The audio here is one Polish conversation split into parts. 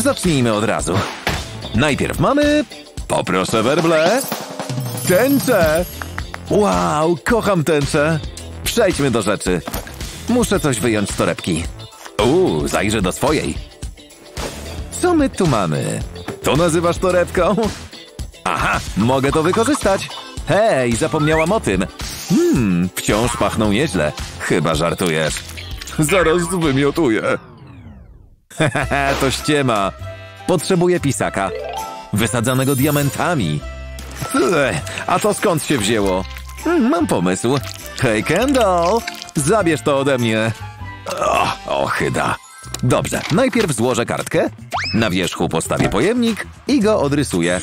Zacznijmy od razu. Najpierw mamy... Poproszę werble. Tęczę! Wow, kocham tęczę. Przejdźmy do rzeczy. Muszę coś wyjąć z torebki. Zajrzę do swojej. Co my tu mamy? To nazywasz torebką? Aha, mogę to wykorzystać. Hej, zapomniałam o tym. Wciąż pachną nieźle. Chyba żartujesz. Zaraz wymiotuję. Hehehe, to ściema. Potrzebuję pisaka. Wysadzanego diamentami. A to skąd się wzięło? Mam pomysł. Hej, Kendall, zabierz to ode mnie. Ochyda. Dobrze, najpierw złożę kartkę. Na wierzchu postawię pojemnik i go odrysuję.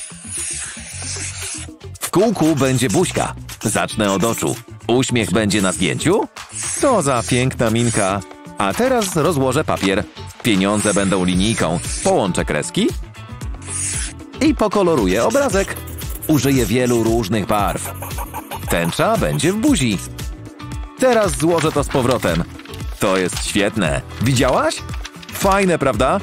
W kółku będzie buźka. Zacznę od oczu. Uśmiech będzie na zdjęciu. Co za piękna minka. A teraz rozłożę papier. Pieniądze będą linijką. Połączę kreski i pokoloruję obrazek. Użyję wielu różnych barw. Tęcza będzie w buzi. Teraz złożę to z powrotem. To jest świetne. Widziałaś? Fajne, prawda?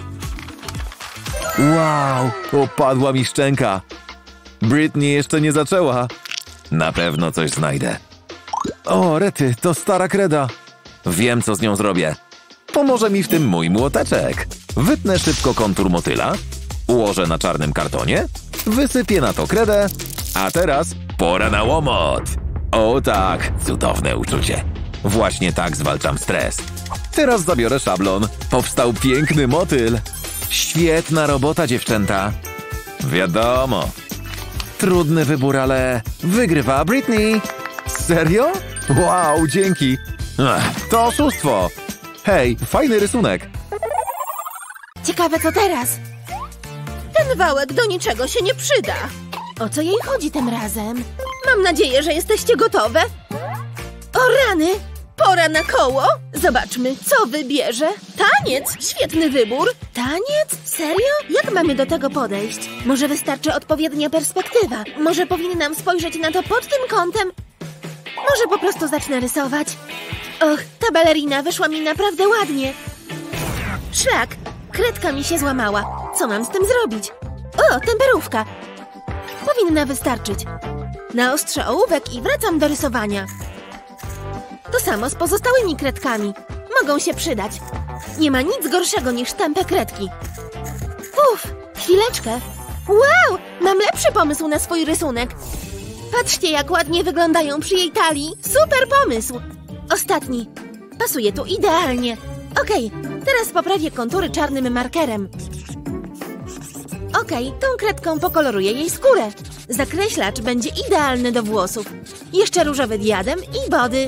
Wow, opadła mi szczęka. Britney jeszcze nie zaczęła. Na pewno coś znajdę. O, rety, to stara kreda. Wiem, co z nią zrobię. Pomoże mi w tym mój młoteczek. Wytnę szybko kontur motyla. Ułożę na czarnym kartonie. Wysypię na to kredę. A teraz pora na łomot. O tak, cudowne uczucie. Właśnie tak zwalczam stres. Teraz zabiorę szablon. Powstał piękny motyl. Świetna robota, dziewczęta. Wiadomo. Trudny wybór, ale wygrywa Britney. Serio? Wow, dzięki. To oszustwo. Hej, fajny rysunek. Ciekawe, co teraz? Ten wałek do niczego się nie przyda. O co jej chodzi tym razem? Mam nadzieję, że jesteście gotowe. O rany! Pora na koło. Zobaczmy, co wybierze. Taniec! Świetny wybór. Taniec? Serio? Jak mamy do tego podejść? Może wystarczy odpowiednia perspektywa. Może powinnam spojrzeć na to pod tym kątem. Może po prostu zacznę rysować. Och, ta balerina wyszła mi naprawdę ładnie. Szlak! Kredka mi się złamała. Co mam z tym zrobić? O, temperówka. Powinna wystarczyć. Naostrzę ołówek i wracam do rysowania. To samo z pozostałymi kredkami. Mogą się przydać. Nie ma nic gorszego niż tępe kredki. Chwileczkę. Wow! Mam lepszy pomysł na swój rysunek. Patrzcie, jak ładnie wyglądają przy jej talii. Super pomysł. Ostatni. Pasuje tu idealnie. Okej, teraz poprawię kontury czarnym markerem. Okej, tą kredką pokoloruję jej skórę. Zakreślacz będzie idealny do włosów. Jeszcze różowy diadem i body.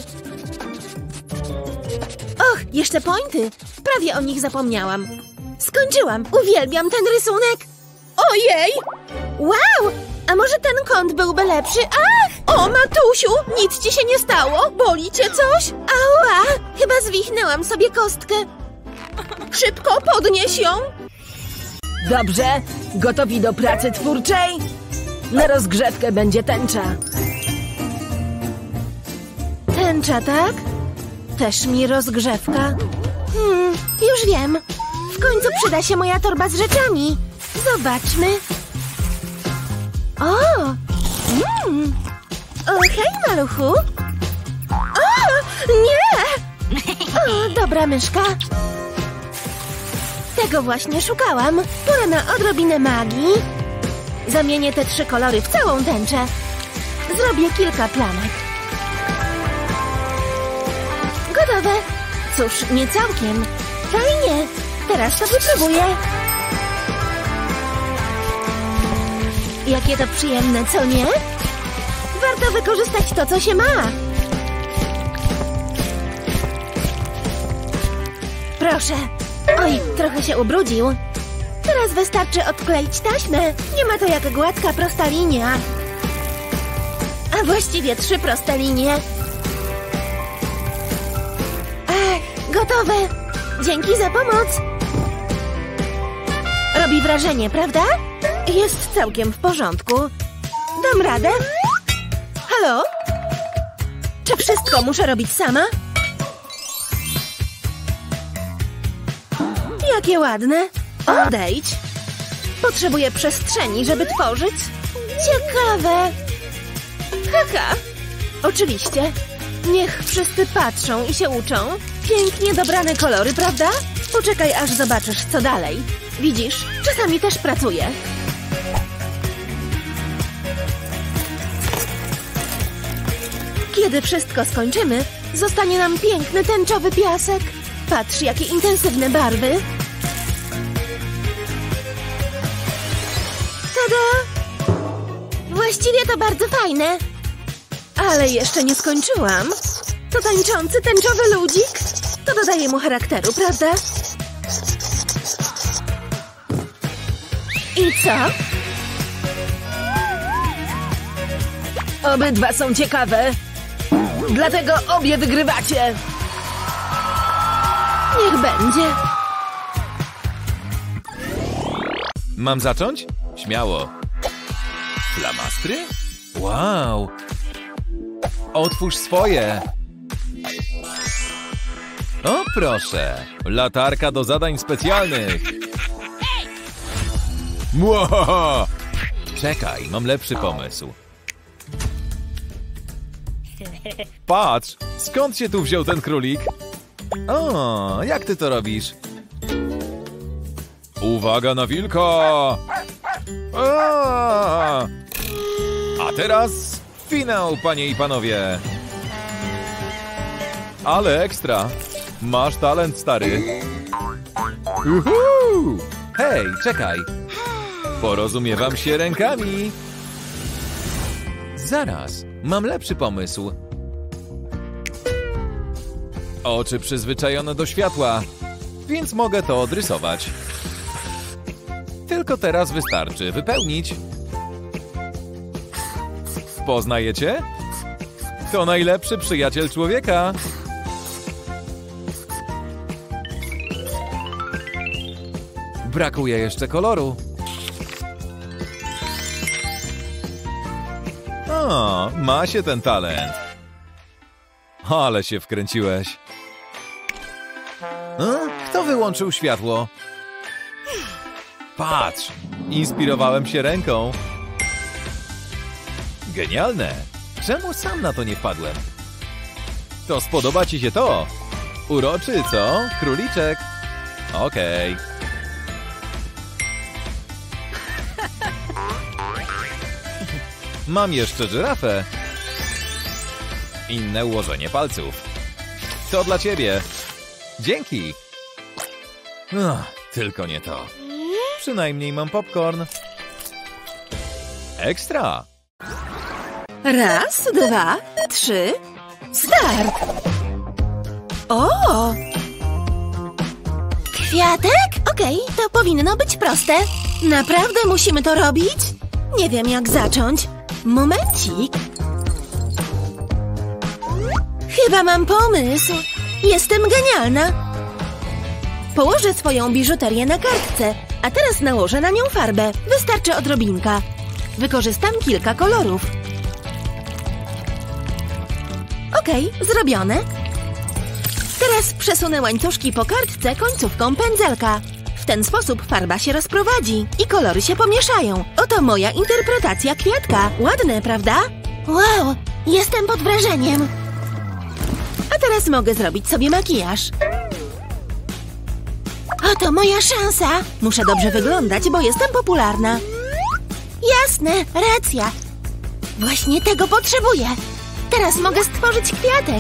Och, jeszcze pointy. Prawie o nich zapomniałam. Skończyłam. Uwielbiam ten rysunek. Ojej! Wow! A może ten kąt byłby lepszy? Ach! O, Matusiu! Nic ci się nie stało? Boli cię coś? Ała! Chyba zwichnęłam sobie kostkę. Szybko, podnieś ją! Dobrze, gotowi do pracy twórczej? Na rozgrzewkę będzie tęcza. Tęcza, tak? Też mi rozgrzewka. Już wiem. W końcu przyda się moja torba z rzeczami. Zobaczmy. O, hej, maluchu. O, nie! O, dobra myszka. Tego właśnie szukałam. Pora na odrobinę magii. Zamienię te 3 kolory w całą tęczę. Zrobię kilka planek. Gotowe. Cóż, nie całkiem. Fajnie. Teraz to wypróbuję. Jakie to przyjemne, co nie? Warto wykorzystać to, co się ma. Proszę. Oj, trochę się ubrudził. Teraz wystarczy odkleić taśmę. Nie ma to jak gładka, prosta linia. A właściwie 3 proste linie. Ach, gotowe. Dzięki za pomoc. Robi wrażenie, prawda? Jest całkiem w porządku. Dam radę. Halo? Czy wszystko muszę robić sama? Jakie ładne. Odejdź. Potrzebuję przestrzeni, żeby tworzyć. Ciekawe. Haha. Oczywiście. Niech wszyscy patrzą i się uczą. Pięknie dobrane kolory, prawda? Poczekaj, aż zobaczysz, co dalej. Widzisz, czasami też pracuję. Kiedy wszystko skończymy, zostanie nam piękny tęczowy piasek. Patrz, jakie intensywne barwy. Tada! Właściwie to bardzo fajne. Ale jeszcze nie skończyłam. To tańczący tęczowy ludzik. To dodaje mu charakteru, prawda? I co? Obydwa są ciekawe. Dlatego obie wygrywacie. Niech będzie. Mam zacząć? Śmiało. Flamastry? Wow! Otwórz swoje! O, proszę! Latarka do zadań specjalnych! Wow! Czekaj, mam lepszy pomysł. Patrz! Skąd się tu wziął ten królik? O, jak ty to robisz? Uwaga na wilka! A teraz finał, panie i panowie! Ale ekstra! Masz talent, stary! Uhu! Hej, czekaj! Porozumiewam się rękami! Zaraz, mam lepszy pomysł. Oczy przyzwyczajone do światła, więc mogę to odrysować. Tylko teraz wystarczy wypełnić. Poznajecie? To najlepszy przyjaciel człowieka. Brakuje jeszcze koloru. O, ma się ten talent. Ale się wkręciłeś. Kto wyłączył światło? Patrz, inspirowałem się ręką. Genialne! Czemu sam na to nie wpadłem? To spodoba ci się to? Uroczy, co? Króliczek? Okej. Mam jeszcze żyrafę. Inne ułożenie palców. To dla ciebie. Dzięki. Tylko nie to. Przynajmniej mam popcorn. Ekstra! Raz, dwa, trzy. Start! O! Kwiatek? Okej, to powinno być proste. Naprawdę musimy to robić? Nie wiem, jak zacząć. Momencik. Chyba mam pomysł. Jestem genialna. Położę swoją biżuterię na kartce, a teraz nałożę na nią farbę. Wystarczy odrobinka. Wykorzystam kilka kolorów. Okej, zrobione. Teraz przesunę łańcuszki po kartce końcówką pędzelka. W ten sposób farba się rozprowadzi i kolory się pomieszają. Oto moja interpretacja kwiatka. Ładne, prawda? Wow, jestem pod wrażeniem. A teraz mogę zrobić sobie makijaż. Oto moja szansa. Muszę dobrze wyglądać, bo jestem popularna. Jasne, racja. Właśnie tego potrzebuję. Teraz mogę stworzyć kwiatek.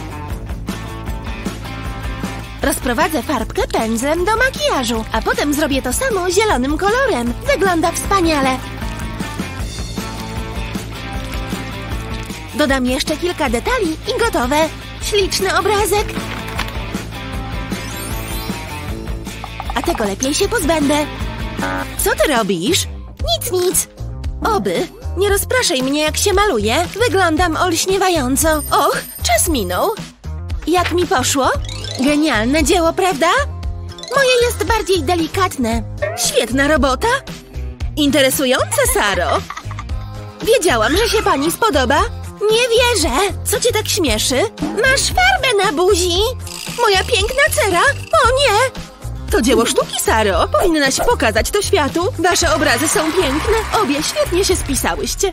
Rozprowadzę farbkę pędzlem do makijażu, a potem zrobię to samo zielonym kolorem. Wygląda wspaniale. Dodam jeszcze kilka detali i gotowe. Śliczny obrazek. A tego lepiej się pozbędę. Co ty robisz? Nic. Oby. Nie rozpraszaj mnie, jak się maluję. Wyglądam olśniewająco. Och, czas minął. Jak mi poszło? Genialne dzieło, prawda? Moje jest bardziej delikatne. Świetna robota. Interesujące, Saro. Wiedziałam, że się pani spodoba. Nie wierzę. Co cię tak śmieszy? Masz farbę na buzi. Moja piękna cera. O nie. To dzieło sztuki, Saro. Powinnaś pokazać to światu. Wasze obrazy są piękne. Obie świetnie się spisałyście.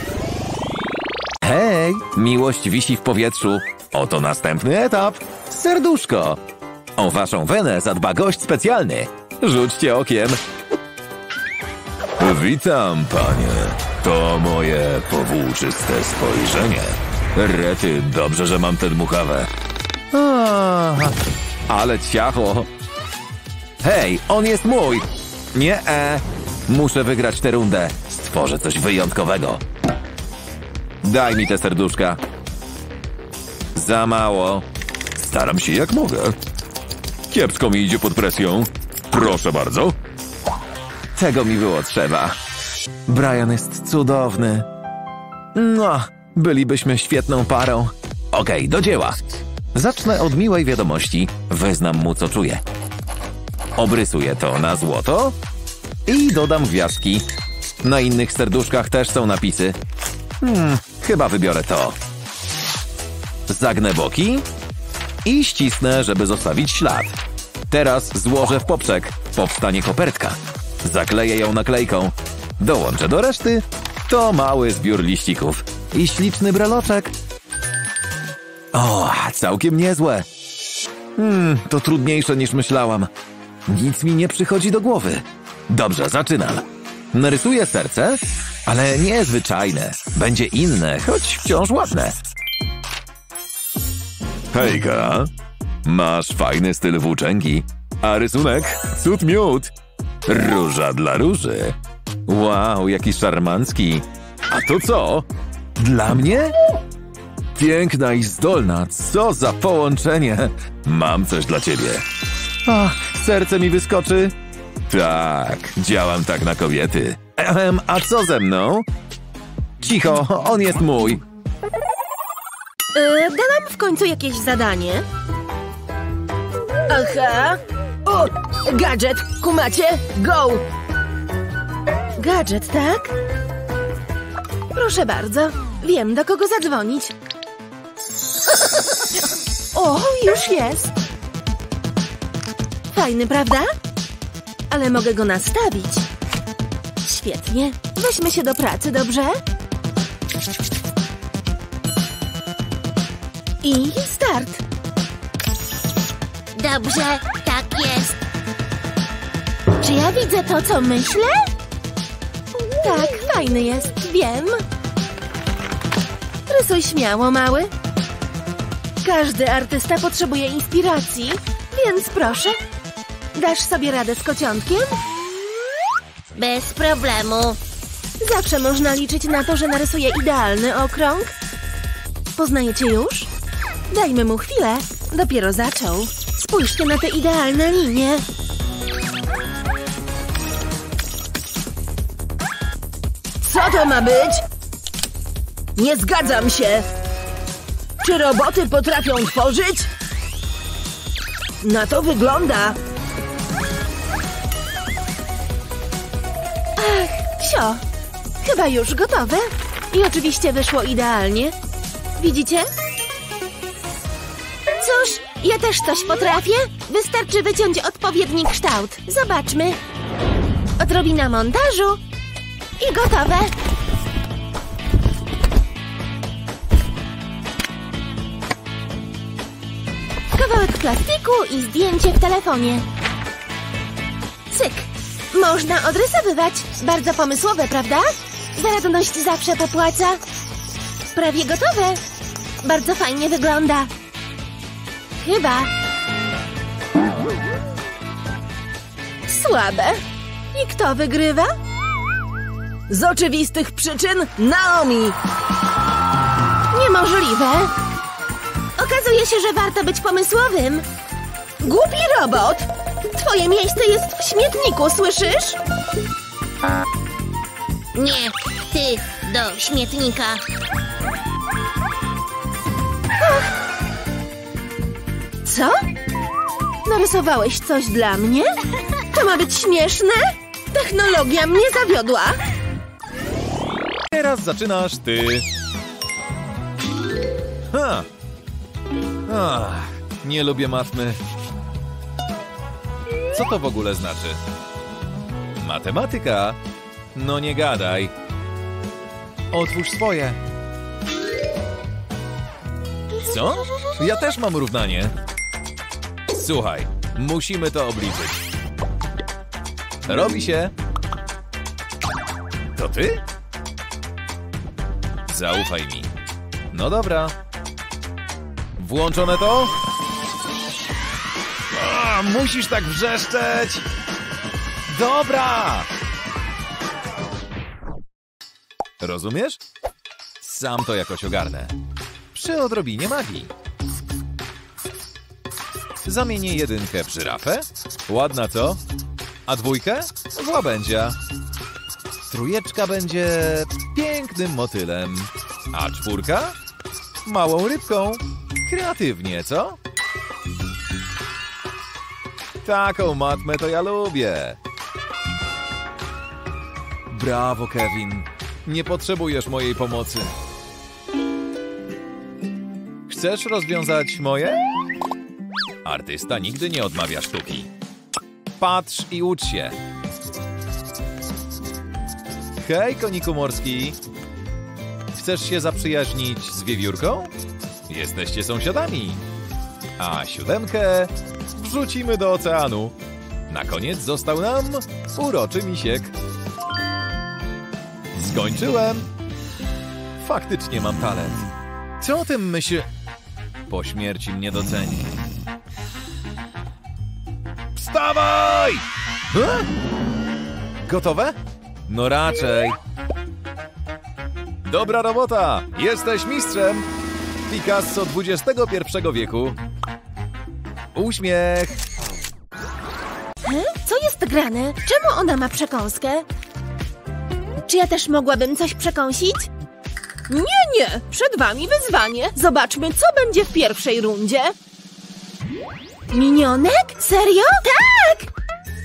Hej, miłość wisi w powietrzu. Oto następny etap. Serduszko. O waszą wenę zadba gość specjalny. Rzućcie okiem. Witam, panie. To moje powłóczyste spojrzenie. Rety, dobrze, że mam tę dmuchawę. Ale ciacho. Hej, on jest mój. Nie, muszę wygrać tę rundę. Stworzę coś wyjątkowego. Daj mi te serduszka. Za mało. Staram się jak mogę. Kiepsko mi idzie pod presją. Proszę bardzo. Tego mi było trzeba. Brian jest cudowny. No, bylibyśmy świetną parą. Okej, do dzieła. Zacznę od miłej wiadomości. Wyznam mu, co czuję. Obrysuję to na złoto i dodam gwiazdki. Na innych serduszkach też są napisy. Chyba wybiorę to. Zagnę boki i ścisnę, żeby zostawić ślad. Teraz złożę w poprzek. Powstanie kopertka. Zakleję ją naklejką. Dołączę do reszty. To mały zbiór liścików. I śliczny breloczek. O, całkiem niezłe. To trudniejsze niż myślałam. Nic mi nie przychodzi do głowy. Dobrze, zaczynam. Narysuję serce, ale nie zwyczajne. Będzie inne, choć wciąż ładne. Hejka, masz fajny styl włóczęgi, a rysunek cud miód. Róża dla róży. Wow, jaki szarmancki. A to co? Dla mnie? Piękna i zdolna, co za połączenie. Mam coś dla ciebie. Serce mi wyskoczy. Tak, działam tak na kobiety. A co ze mną? Cicho, on jest mój. Da nam w końcu jakieś zadanie. Aha. O, gadżet, kumacie? Go! Gadżet, tak? Proszę bardzo. Wiem, do kogo zadzwonić. O, już jest. Fajny, prawda? Ale mogę go nastawić. Świetnie. Weźmy się do pracy, dobrze? I start. Dobrze, tak jest. Czy ja widzę to, co myślę? Tak, fajny jest, wiem. Rysuj śmiało, mały. Każdy artysta potrzebuje inspiracji, więc proszę. Dasz sobie radę z kociątkiem? Bez problemu. Zawsze można liczyć na to, że narysuje idealny okrąg. Poznajecie już? Dajmy mu chwilę. Dopiero zaczął. Spójrzcie na te idealne linie. Co to ma być? Nie zgadzam się. Czy roboty potrafią tworzyć? Na to wygląda. Sio, chyba już gotowe. I oczywiście wyszło idealnie. Widzicie? Cóż, ja też coś potrafię. Wystarczy wyciąć odpowiedni kształt. Zobaczmy. Odrobina montażu. I gotowe. Kawałek plastiku i zdjęcie w telefonie. Cyk. Można odrysowywać. Bardzo pomysłowe, prawda? Zaradność zawsze popłaca. Prawie gotowe. Bardzo fajnie wygląda. Chyba. Słabe. I kto wygrywa? Z oczywistych przyczyn Naomi. Niemożliwe. Okazuje się, że warto być pomysłowym. Głupi robot! Twoje miejsce jest w śmietniku, słyszysz? Nie, ty do śmietnika. Co? Narysowałeś coś dla mnie? To ma być śmieszne? Technologia mnie zawiodła. Teraz zaczynasz ty. Nie lubię matmy. Co to w ogóle znaczy? Matematyka? No nie gadaj. Otwórz swoje. Co? Ja też mam równanie. Słuchaj, musimy to obliczyć. Robi się. To ty? Zaufaj mi. No dobra. Włączone to? Musisz tak wrzeszczeć! Dobra! Rozumiesz? Sam to jakoś ogarnę. Przy odrobinie magii. Zamienię 1 w żyrafę. Ładna, co? A 2 w łabędzia. 3 będzie pięknym motylem. A 4 małą rybką. Kreatywnie, co? Taką matmę to ja lubię. Brawo, Kevin. Nie potrzebujesz mojej pomocy. Chcesz rozwiązać moje? Artysta nigdy nie odmawia sztuki. Patrz i ucz się. Hej, koniku morski. Chcesz się zaprzyjaźnić z wiewiórką? Jesteście sąsiadami. A 7 wrzucimy do oceanu. Na koniec został nam uroczy misiek. Skończyłem. Faktycznie mam talent. Co o tym myśl? Po śmierci mnie doceni. Wstawaj! Gotowe? No raczej. Dobra robota! Jesteś mistrzem! Picasso XXI wieku. Uśmiech! Co jest grane? Czemu ona ma przekąskę? Czy ja też mogłabym coś przekąsić? Nie! Przed wami wyzwanie. Zobaczmy, co będzie w pierwszej rundzie. Minionek? Serio? Tak!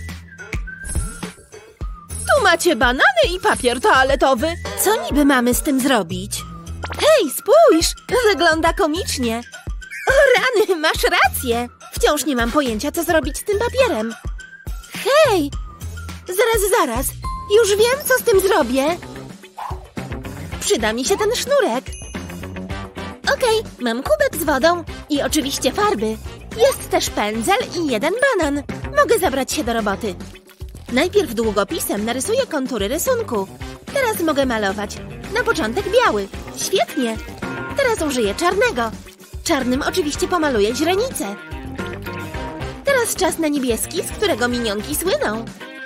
Tu macie banany i papier toaletowy. Co niby mamy z tym zrobić? Hej, spójrz! Wygląda komicznie. O rany, masz rację. Wciąż nie mam pojęcia, co zrobić z tym papierem. Hej! Zaraz. Już wiem, co z tym zrobię. Przyda mi się ten sznurek. Okej, mam kubek z wodą i oczywiście farby. Jest też pędzel i 1 banan. Mogę zabrać się do roboty. Najpierw długopisem narysuję kontury rysunku. Teraz mogę malować. Na początek biały. Świetnie. Teraz użyję czarnego. Czarnym oczywiście pomaluję źrenicę. Teraz czas na niebieski, z którego minionki słyną.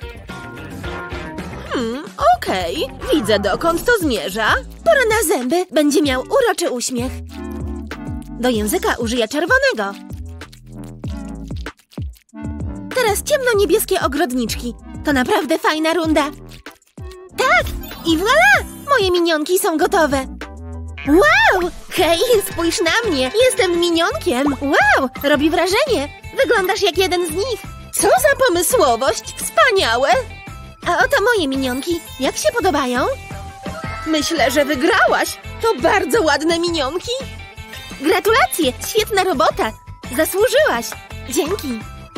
Okej. Widzę, dokąd to zmierza. Pora na zęby. Będzie miał uroczy uśmiech. Do języka użyję czerwonego. Teraz ciemno-niebieskie ogrodniczki. To naprawdę fajna runda. Tak! I voilà! Moje minionki są gotowe. Wow! Hej, spójrz na mnie! Jestem minionkiem! Wow! Robi wrażenie! Wyglądasz jak jeden z nich. Co za pomysłowość! Wspaniałe! A oto moje minionki. Jak się podobają? Myślę, że wygrałaś. To bardzo ładne minionki. Gratulacje! Świetna robota! Zasłużyłaś! Dzięki!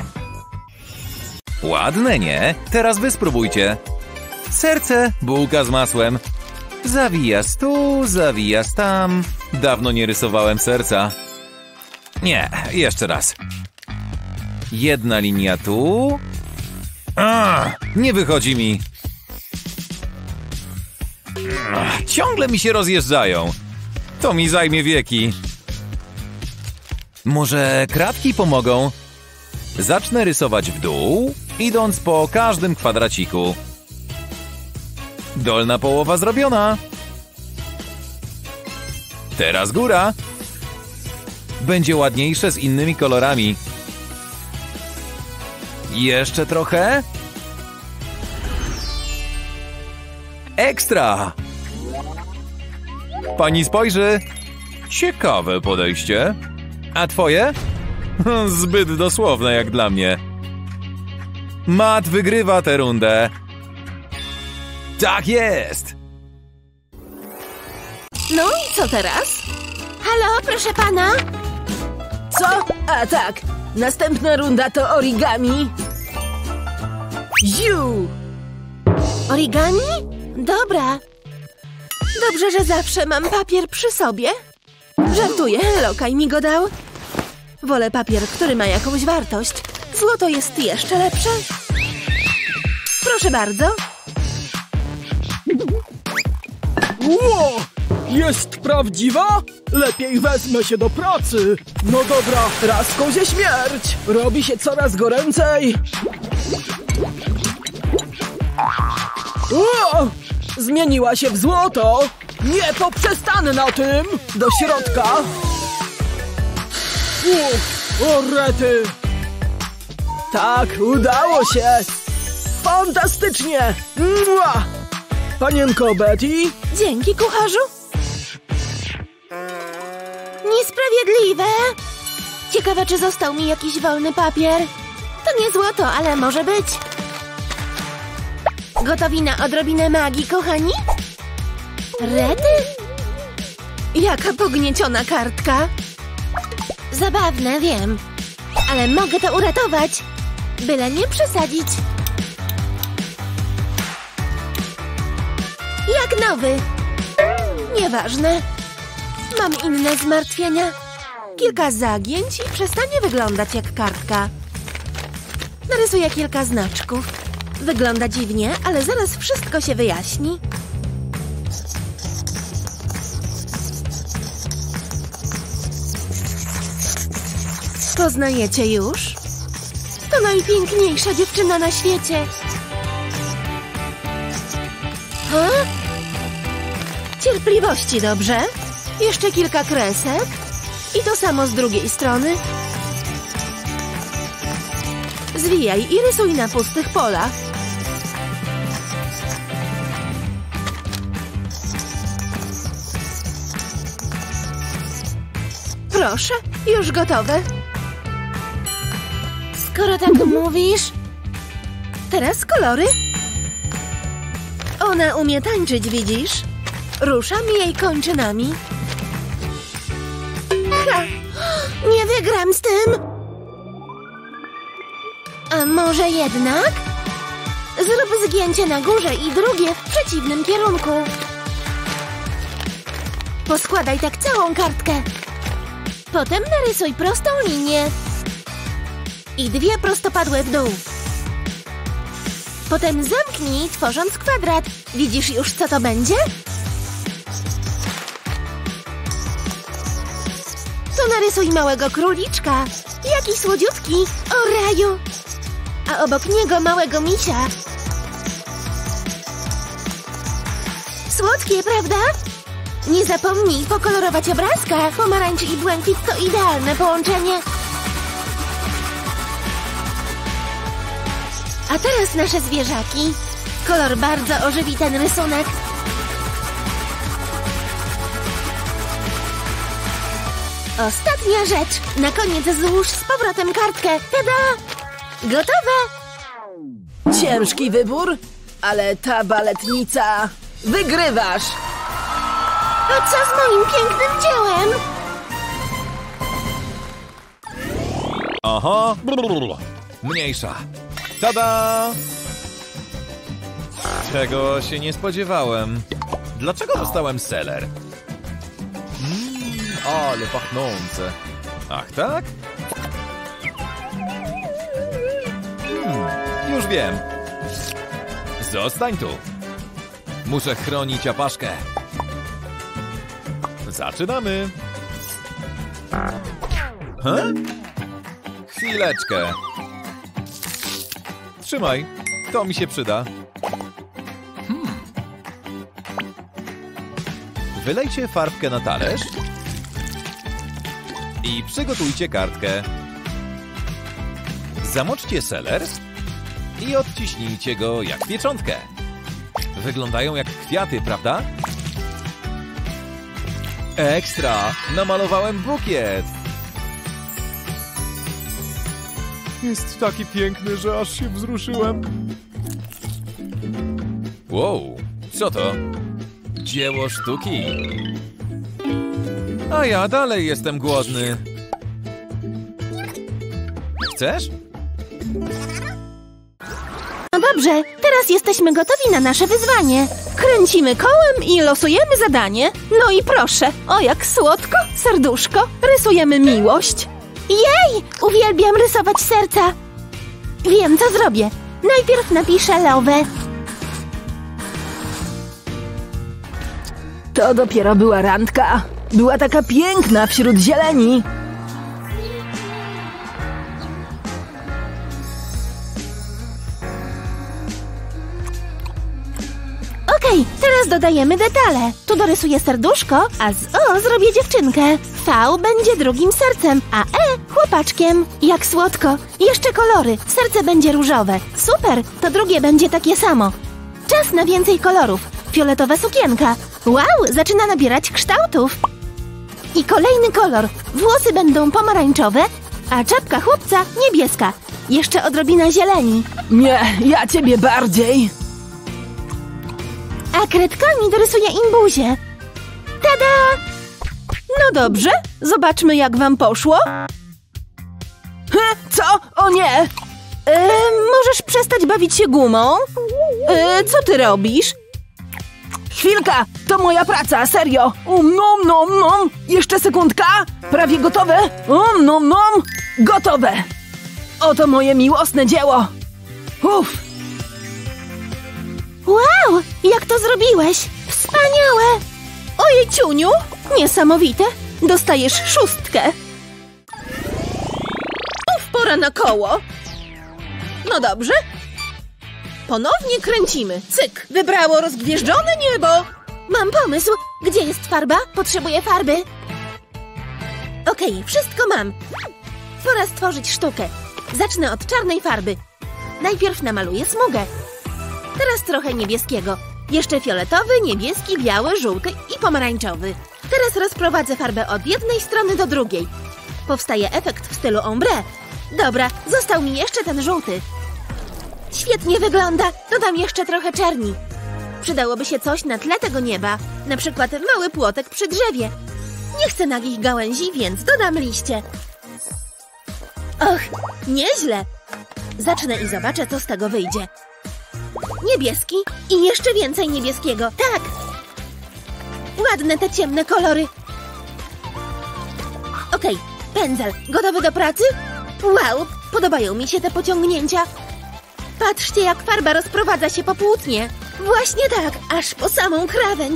Ładne, nie? Teraz wy spróbujcie. Serce, bułka z masłem. Zawijaz tu, zawijaz tam. Dawno nie rysowałem serca. Nie, jeszcze raz. 1 linia tu. Nie wychodzi mi. Ciągle mi się rozjeżdżają. To mi zajmie wieki. Może kratki pomogą? Zacznę rysować w dół, idąc po każdym kwadraciku. Dolna połowa zrobiona. Teraz góra. Będzie ładniejsze z innymi kolorami. Jeszcze trochę. Ekstra! Pani spojrzy. Ciekawe podejście. A twoje? Zbyt dosłowne jak dla mnie. Matt wygrywa tę rundę. Tak jest! No i co teraz? Halo, proszę pana? Co? A tak, następna runda to origami. Ziu! Origami? Dobra. Dobrze, że zawsze mam papier przy sobie. Żartuję, Lokaj mi go dał. Wolę papier, który ma jakąś wartość. Złoto jest jeszcze lepsze. Proszę bardzo. Ło! Jest prawdziwa? Lepiej wezmę się do pracy. No dobra, raz kozie śmierć. Robi się coraz goręcej. Ło! Zmieniła się w złoto. Nie poprzestanę na tym. Do środka. O rety. Tak, udało się. Fantastycznie. Mua! Panienko Betty? Dzięki, kucharzu. Niesprawiedliwe. Ciekawe, czy został mi jakiś wolny papier. To nie złoto, ale może być. Gotowi na odrobinę magii, kochani? Rety? Jaka pognieciona kartka. Zabawne, wiem. Ale mogę to uratować. Byle nie przesadzić. Jak nowy. Nieważne. Mam inne zmartwienia. Kilka zagięć i przestanie wyglądać jak kartka. Narysuję kilka znaczków. Wygląda dziwnie, ale zaraz wszystko się wyjaśni. Poznajecie już? To najpiękniejsza dziewczyna na świecie. Ha? Cierpliwości, dobrze? Jeszcze kilka kresek. I to samo z drugiej strony. Zwijaj i rysuj na pustych polach. Proszę, już gotowe. Skoro tak mówisz... Teraz kolory. Ona umie tańczyć, widzisz? Ruszam jej kończynami. Ha! Nie wygram z tym! A może jednak? Zrób zgięcie na górze i drugie w przeciwnym kierunku. Poskładaj tak całą kartkę. Potem narysuj prostą linię. I dwie prostopadłe w dół. Potem zamknij, tworząc kwadrat. Widzisz już, co to będzie? Tu narysuj małego króliczka. Jaki słodziutki. O raju. A obok niego małego misia. Słodkie, prawda? Nie zapomnij pokolorować obrazka. Pomarańcz i błękit to idealne połączenie. A teraz nasze zwierzaki. Kolor bardzo ożywi ten rysunek. Ostatnia rzecz. Na koniec złóż z powrotem kartkę. Tada! Gotowe! Ciężki wybór, ale ta baletnica... Wygrywasz! A co z moim pięknym dziełem? Aha. Mniejsza. Tada! Tego się nie spodziewałem. Dlaczego dostałem seler? Ale pachnące. Ach, tak? Już wiem. Zostań tu. Muszę chronić apaszkę. Zaczynamy. Chwileczkę. Trzymaj. To mi się przyda. Wylejcie farbkę na talerz i przygotujcie kartkę. Zamoczcie seler i odciśnijcie go jak pieczątkę. Wyglądają jak kwiaty, prawda? Ekstra! Namalowałem bukiet! Jest taki piękny, że aż się wzruszyłem. Wow, co to? Dzieło sztuki. A ja dalej jestem głodny. Chcesz? No Dobrze, teraz jesteśmy gotowi na nasze wyzwanie. Kręcimy kołem i losujemy zadanie. No i proszę, o jak słodko, serduszko, rysujemy miłość. Jej, uwielbiam rysować serca. Wiem, co zrobię. Najpierw napiszę love. To dopiero była randka. Była taka piękna wśród zieleni. Okej, teraz dodajemy detale. Tu dorysuję serduszko, a z O zrobię dziewczynkę. V będzie drugim sercem, a E chłopaczkiem. Jak słodko. Jeszcze kolory. Serce będzie różowe. Super, to drugie będzie takie samo. Czas na więcej kolorów. Fioletowa sukienka. Wow, zaczyna nabierać kształtów. I kolejny kolor. Włosy będą pomarańczowe, a czapka chłopca niebieska. Jeszcze odrobina zieleni. Nie, ja ciebie bardziej. A kredkami dorysuję im buzię. Tada! No dobrze, zobaczmy jak wam poszło. Co? O nie! Możesz przestać bawić się gumą? Co ty robisz? Chwilka, to moja praca, serio. Nom, nom, nom. Jeszcze sekundka. Prawie gotowe. Nom, nom. Gotowe. Oto moje miłosne dzieło. Uff. Wow, jak to zrobiłeś? Wspaniałe! Ojej, ciuniu, niesamowite. Dostajesz 6. Uf, pora na koło. No dobrze. Ponownie kręcimy. Cyk, wybrało rozgwieżdżone niebo. Mam pomysł. Gdzie jest farba? Potrzebuję farby. Okej, wszystko mam. Pora stworzyć sztukę. Zacznę od czarnej farby. Najpierw namaluję smugę. Teraz trochę niebieskiego. Jeszcze fioletowy, niebieski, biały, żółty i pomarańczowy. Teraz rozprowadzę farbę od jednej strony do drugiej. Powstaje efekt w stylu ombre. Dobra, został mi jeszcze ten żółty. Świetnie wygląda. Dodam jeszcze trochę czerni. Przydałoby się coś na tle tego nieba. Na przykład mały płotek przy drzewie. Nie chcę nagich gałęzi, więc dodam liście. Och, nieźle. Zacznę i zobaczę, co z tego wyjdzie. Niebieski i jeszcze więcej niebieskiego. Tak! Ładne te ciemne kolory. Okej, pędzel. Gotowy do pracy? Wow, podobają mi się te pociągnięcia. Patrzcie, jak farba rozprowadza się po płótnie. Właśnie tak, aż po samą krawędź.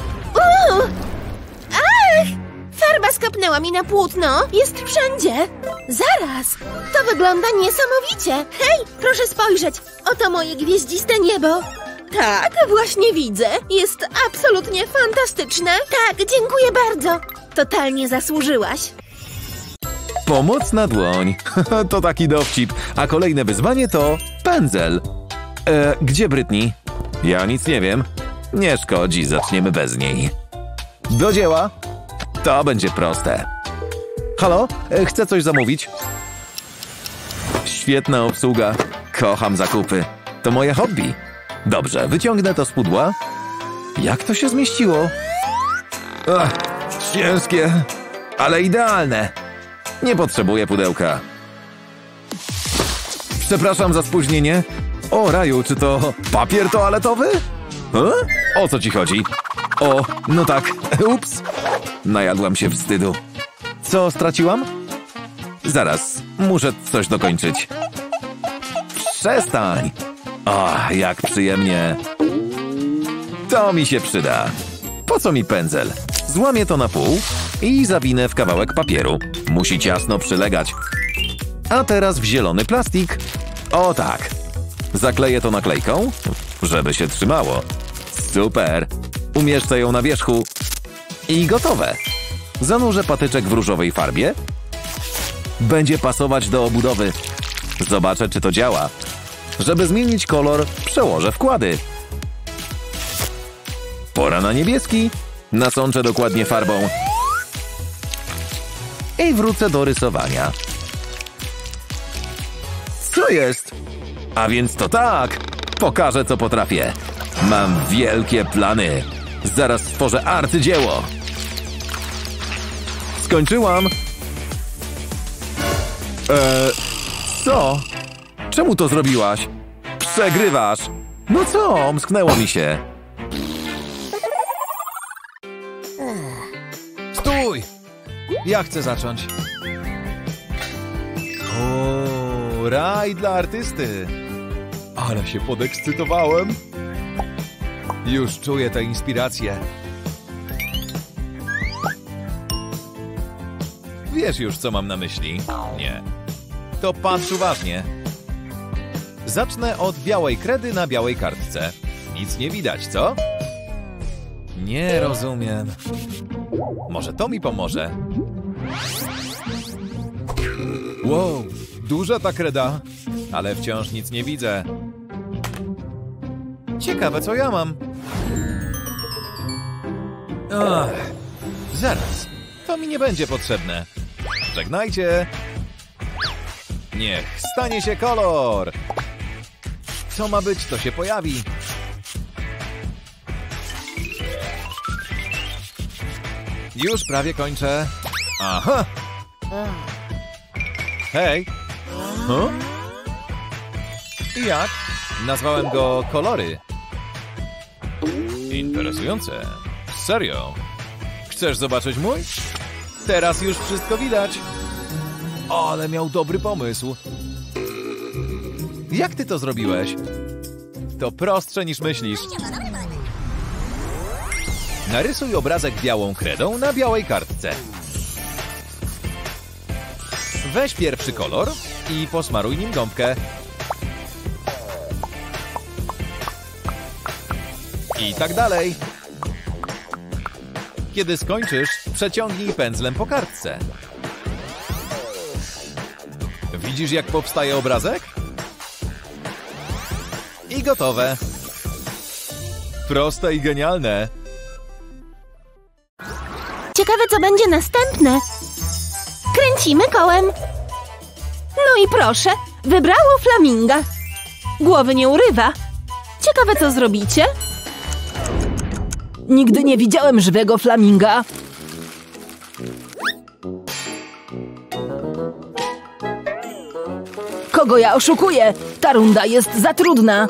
Ach! Farba skapnęła mi na płótno. Jest wszędzie. Zaraz, to wygląda niesamowicie. Hej, proszę spojrzeć. Oto moje gwieździste niebo. Tak, właśnie widzę. Jest absolutnie fantastyczne. Tak, dziękuję bardzo. Totalnie zasłużyłaś. Pomocna dłoń. To taki dowcip. A kolejne wyzwanie to pędzel. Gdzie Brytni? Ja nic nie wiem. Nie szkodzi, zaczniemy bez niej. Do dzieła. To będzie proste. Halo? Chcę coś zamówić? Świetna obsługa. Kocham zakupy. To moje hobby. Dobrze, wyciągnę to z pudła. Jak to się zmieściło? Ach, ciężkie, ale idealne. Nie potrzebuję pudełka. Przepraszam za spóźnienie. O, Raju, czy to papier toaletowy? O co ci chodzi? O, no tak, ups. Najadłam się wstydu. Co straciłam? Zaraz, muszę coś dokończyć. Przestań! O, jak przyjemnie. To mi się przyda. Po co mi pędzel? Złamię to na pół i zawinę w kawałek papieru. Musi ciasno przylegać. A teraz w zielony plastik. O tak. Zakleję to naklejką, żeby się trzymało. Super. Umieszczę ją na wierzchu. I gotowe. Zanurzę patyczek w różowej farbie. Będzie pasować do obudowy. Zobaczę, czy to działa. Żeby zmienić kolor, przełożę wkłady. Pora na niebieski. Nasączę dokładnie farbą. I wrócę do rysowania. Co jest? A więc to tak. Pokażę, co potrafię. Mam wielkie plany. Zaraz stworzę arcydzieło. Skończyłam. Co? Czemu to zrobiłaś? Przegrywasz. No co, omsknęło mi się. Stój! Ja chcę zacząć. O, raj dla artysty. Ale się podekscytowałem. Już czuję tę inspirację. Wiesz już, co mam na myśli? Nie. To patrz uważnie. Zacznę od białej kredy na białej kartce. Nic nie widać, co? Nie rozumiem. Może to mi pomoże. Wow, duża ta kreda, ale wciąż nic nie widzę. Ciekawe, co ja mam. Ach, zaraz, to mi nie będzie potrzebne. Żegnajcie. Niech stanie się kolor. Co ma być, to się pojawi. Już prawie kończę. Aha! Hej! Huh? I jak? Nazwałem go Kolory. Interesujące. Serio? Chcesz zobaczyć mój? Teraz już wszystko widać. Ale miał dobry pomysł. Jak ty to zrobiłeś? To prostsze niż myślisz. Narysuj obrazek białą kredą na białej kartce. Weź pierwszy kolor i posmaruj nim gąbkę. I tak dalej. Kiedy skończysz, przeciągnij pędzlem po kartce. Widzisz, jak powstaje obrazek? I gotowe. Proste i genialne. Ciekawe, co będzie następne. Kręcimy kołem. No i proszę, wybrało flaminga. Głowy nie urywa. Ciekawe, co zrobicie? Nigdy nie widziałem żywego flaminga. Kogo ja oszukuję? Ta runda jest za trudna.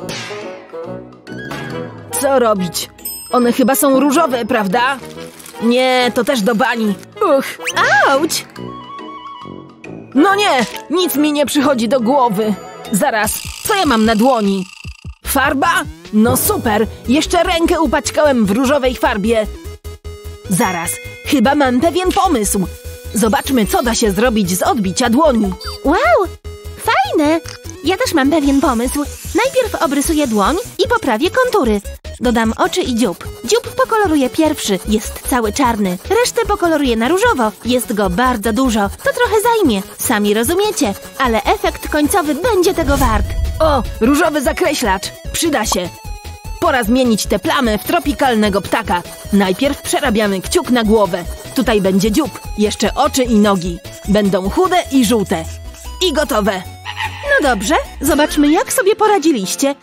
Co robić? One chyba są różowe, prawda? Nie, to też do bani. Auć! No nie, nic mi nie przychodzi do głowy. Zaraz, co ja mam na dłoni? Farba? No super, jeszcze rękę upaćkałem w różowej farbie. Zaraz, chyba mam pewien pomysł. Zobaczmy, co da się zrobić z odbicia dłoni. Wow, fajne! Ja też mam pewien pomysł. Najpierw obrysuję dłoń i poprawię kontury. Dodam oczy i dziób. Dziób pokoloruję pierwszy, jest cały czarny. Resztę pokoloruję na różowo, jest go bardzo dużo. To trochę zajmie, sami rozumiecie, ale efekt końcowy będzie tego wart. O, różowy zakreślacz, przyda się. Pora zmienić te plamy w tropikalnego ptaka. Najpierw przerabiamy kciuk na głowę. Tutaj będzie dziób, jeszcze oczy i nogi. Będą chude i żółte. I gotowe. No dobrze, zobaczmy, jak sobie poradziliście.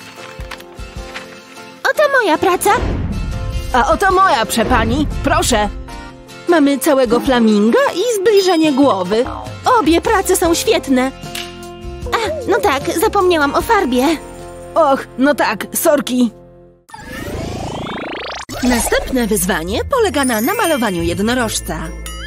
Oto moja praca. A oto moja, przepani. Proszę. Mamy całego flaminga i zbliżenie głowy. Obie prace są świetne. A, no tak, zapomniałam o farbie. Och, no tak, sorki. Następne wyzwanie polega na namalowaniu jednorożca.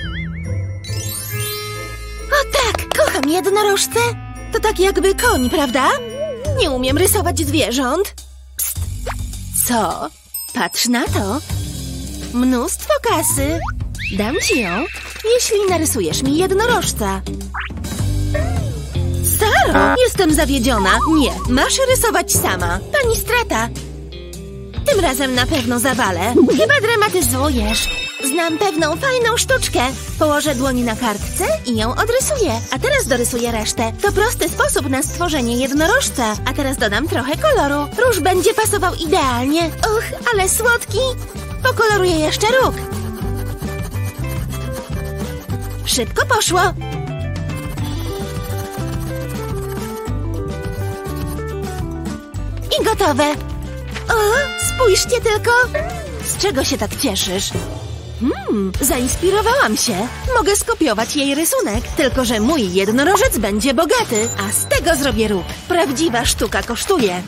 O tak, kocham jednorożce. To tak jakby koń, prawda? Nie umiem rysować zwierząt. Psst. Co? Patrz na to. Mnóstwo kasy. Dam ci ją, jeśli narysujesz mi jednorożca. Saro, jestem zawiedziona. Nie, masz rysować sama. Pani strata. Tym razem na pewno zawalę. Chyba dramatyzujesz. Znam pewną fajną sztuczkę. Położę dłoń na kartce i ją odrysuję. A teraz dorysuję resztę. To prosty sposób na stworzenie jednorożca. A teraz dodam trochę koloru. Róż będzie pasował idealnie. Och, ale słodki. Pokoloruję jeszcze róg. Szybko poszło. I gotowe. O, spójrzcie tylko. Z czego się tak cieszysz? Zainspirowałam się. Mogę skopiować jej rysunek, tylko że mój jednorożec będzie bogaty, a z tego zrobię róg. Prawdziwa sztuka kosztuje.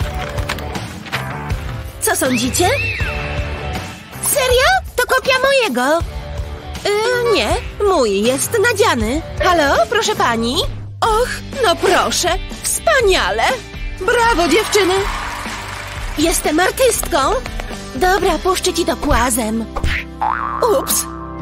Co sądzicie? Serio? To kopia mojego. Nie, mój jest nadziany. Halo, proszę pani? Och, no proszę, wspaniale. Brawo, dziewczyny. Jestem artystką. Dobra, puszczę ci to płazem. Ups.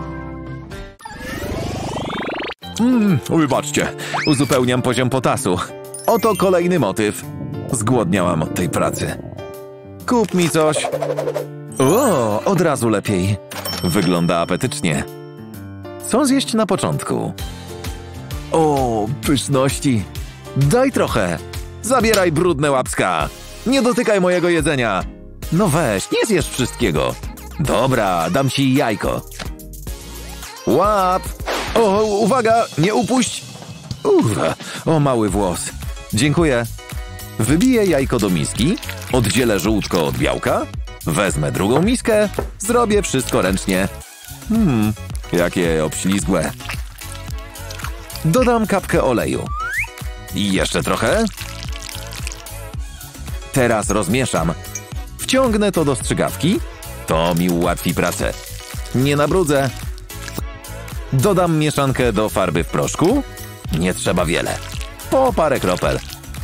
Wybaczcie, uzupełniam poziom potasu. Oto kolejny motyw. Zgłodniałam od tej pracy. Kup mi coś. O, od razu lepiej. Wygląda apetycznie. Co zjeść na początku? O, pyszności. Daj trochę. Zabieraj, brudne łapska. Nie dotykaj mojego jedzenia. No weź, nie zjesz wszystkiego. Dobra, dam ci jajko. Łap. O, uwaga, nie upuść. O, mały włos. Dziękuję. Wybiję jajko do miski, oddzielę żółtko od białka, wezmę drugą miskę, zrobię wszystko ręcznie. Jakie obślizgłe. Dodam kapkę oleju. I jeszcze trochę. Teraz rozmieszam. Wciągnę to do strzygawki. To mi ułatwi pracę. Nie nabrudzę. Dodam mieszankę do farby w proszku. Nie trzeba wiele. Po parę kropel.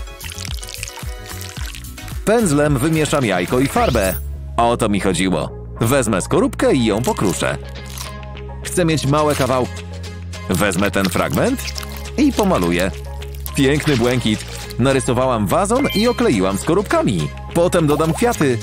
Pędzlem wymieszam jajko i farbę. O to mi chodziło. Wezmę skorupkę i ją pokruszę. Chcę mieć małe kawałki. Wezmę ten fragment i pomaluję. Piękny błękit. Narysowałam wazon i okleiłam skorupkami. Potem dodam kwiaty.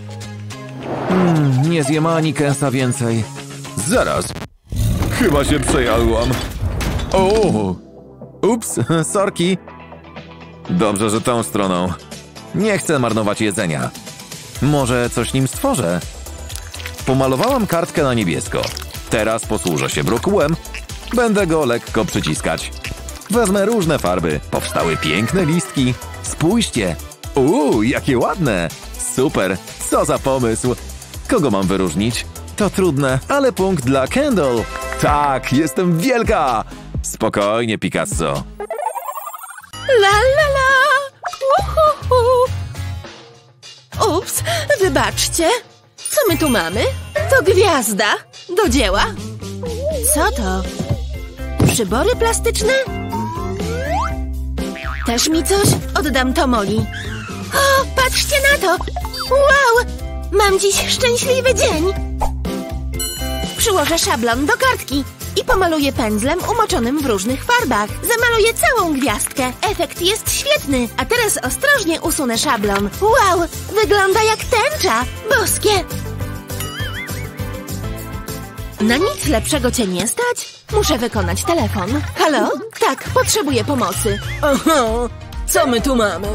Nie zjem ani kęsa więcej. Zaraz. Chyba się przejadłam. O! Ups, sorki. Dobrze, że tą stroną. Nie chcę marnować jedzenia. Może coś nim stworzę? Pomalowałam kartkę na niebiesko. Teraz posłużę się brokułem. Będę go lekko przyciskać. Wezmę różne farby. Powstały piękne listki. Spójrzcie. Jakie ładne. Super. Co za pomysł. Kogo mam wyróżnić? To trudne, ale punkt dla Kendall. Tak, jestem wielka. Spokojnie, Picasso. La la la. Uhuhu. Ups, wybaczcie. Co my tu mamy? To gwiazda. Do dzieła. Co to? Przybory plastyczne? Też mi coś? Oddam to Molly. O, patrzcie na to! Wow! Mam dziś szczęśliwy dzień! Przyłożę szablon do kartki i pomaluję pędzlem umoczonym w różnych farbach. Zamaluję całą gwiazdkę. Efekt jest świetny. A teraz ostrożnie usunę szablon. Wow! Wygląda jak tęcza! Boskie! Na nic lepszego cię nie stać? Muszę wykonać telefon. Halo? Tak, potrzebuję pomocy. Aha, co my tu mamy?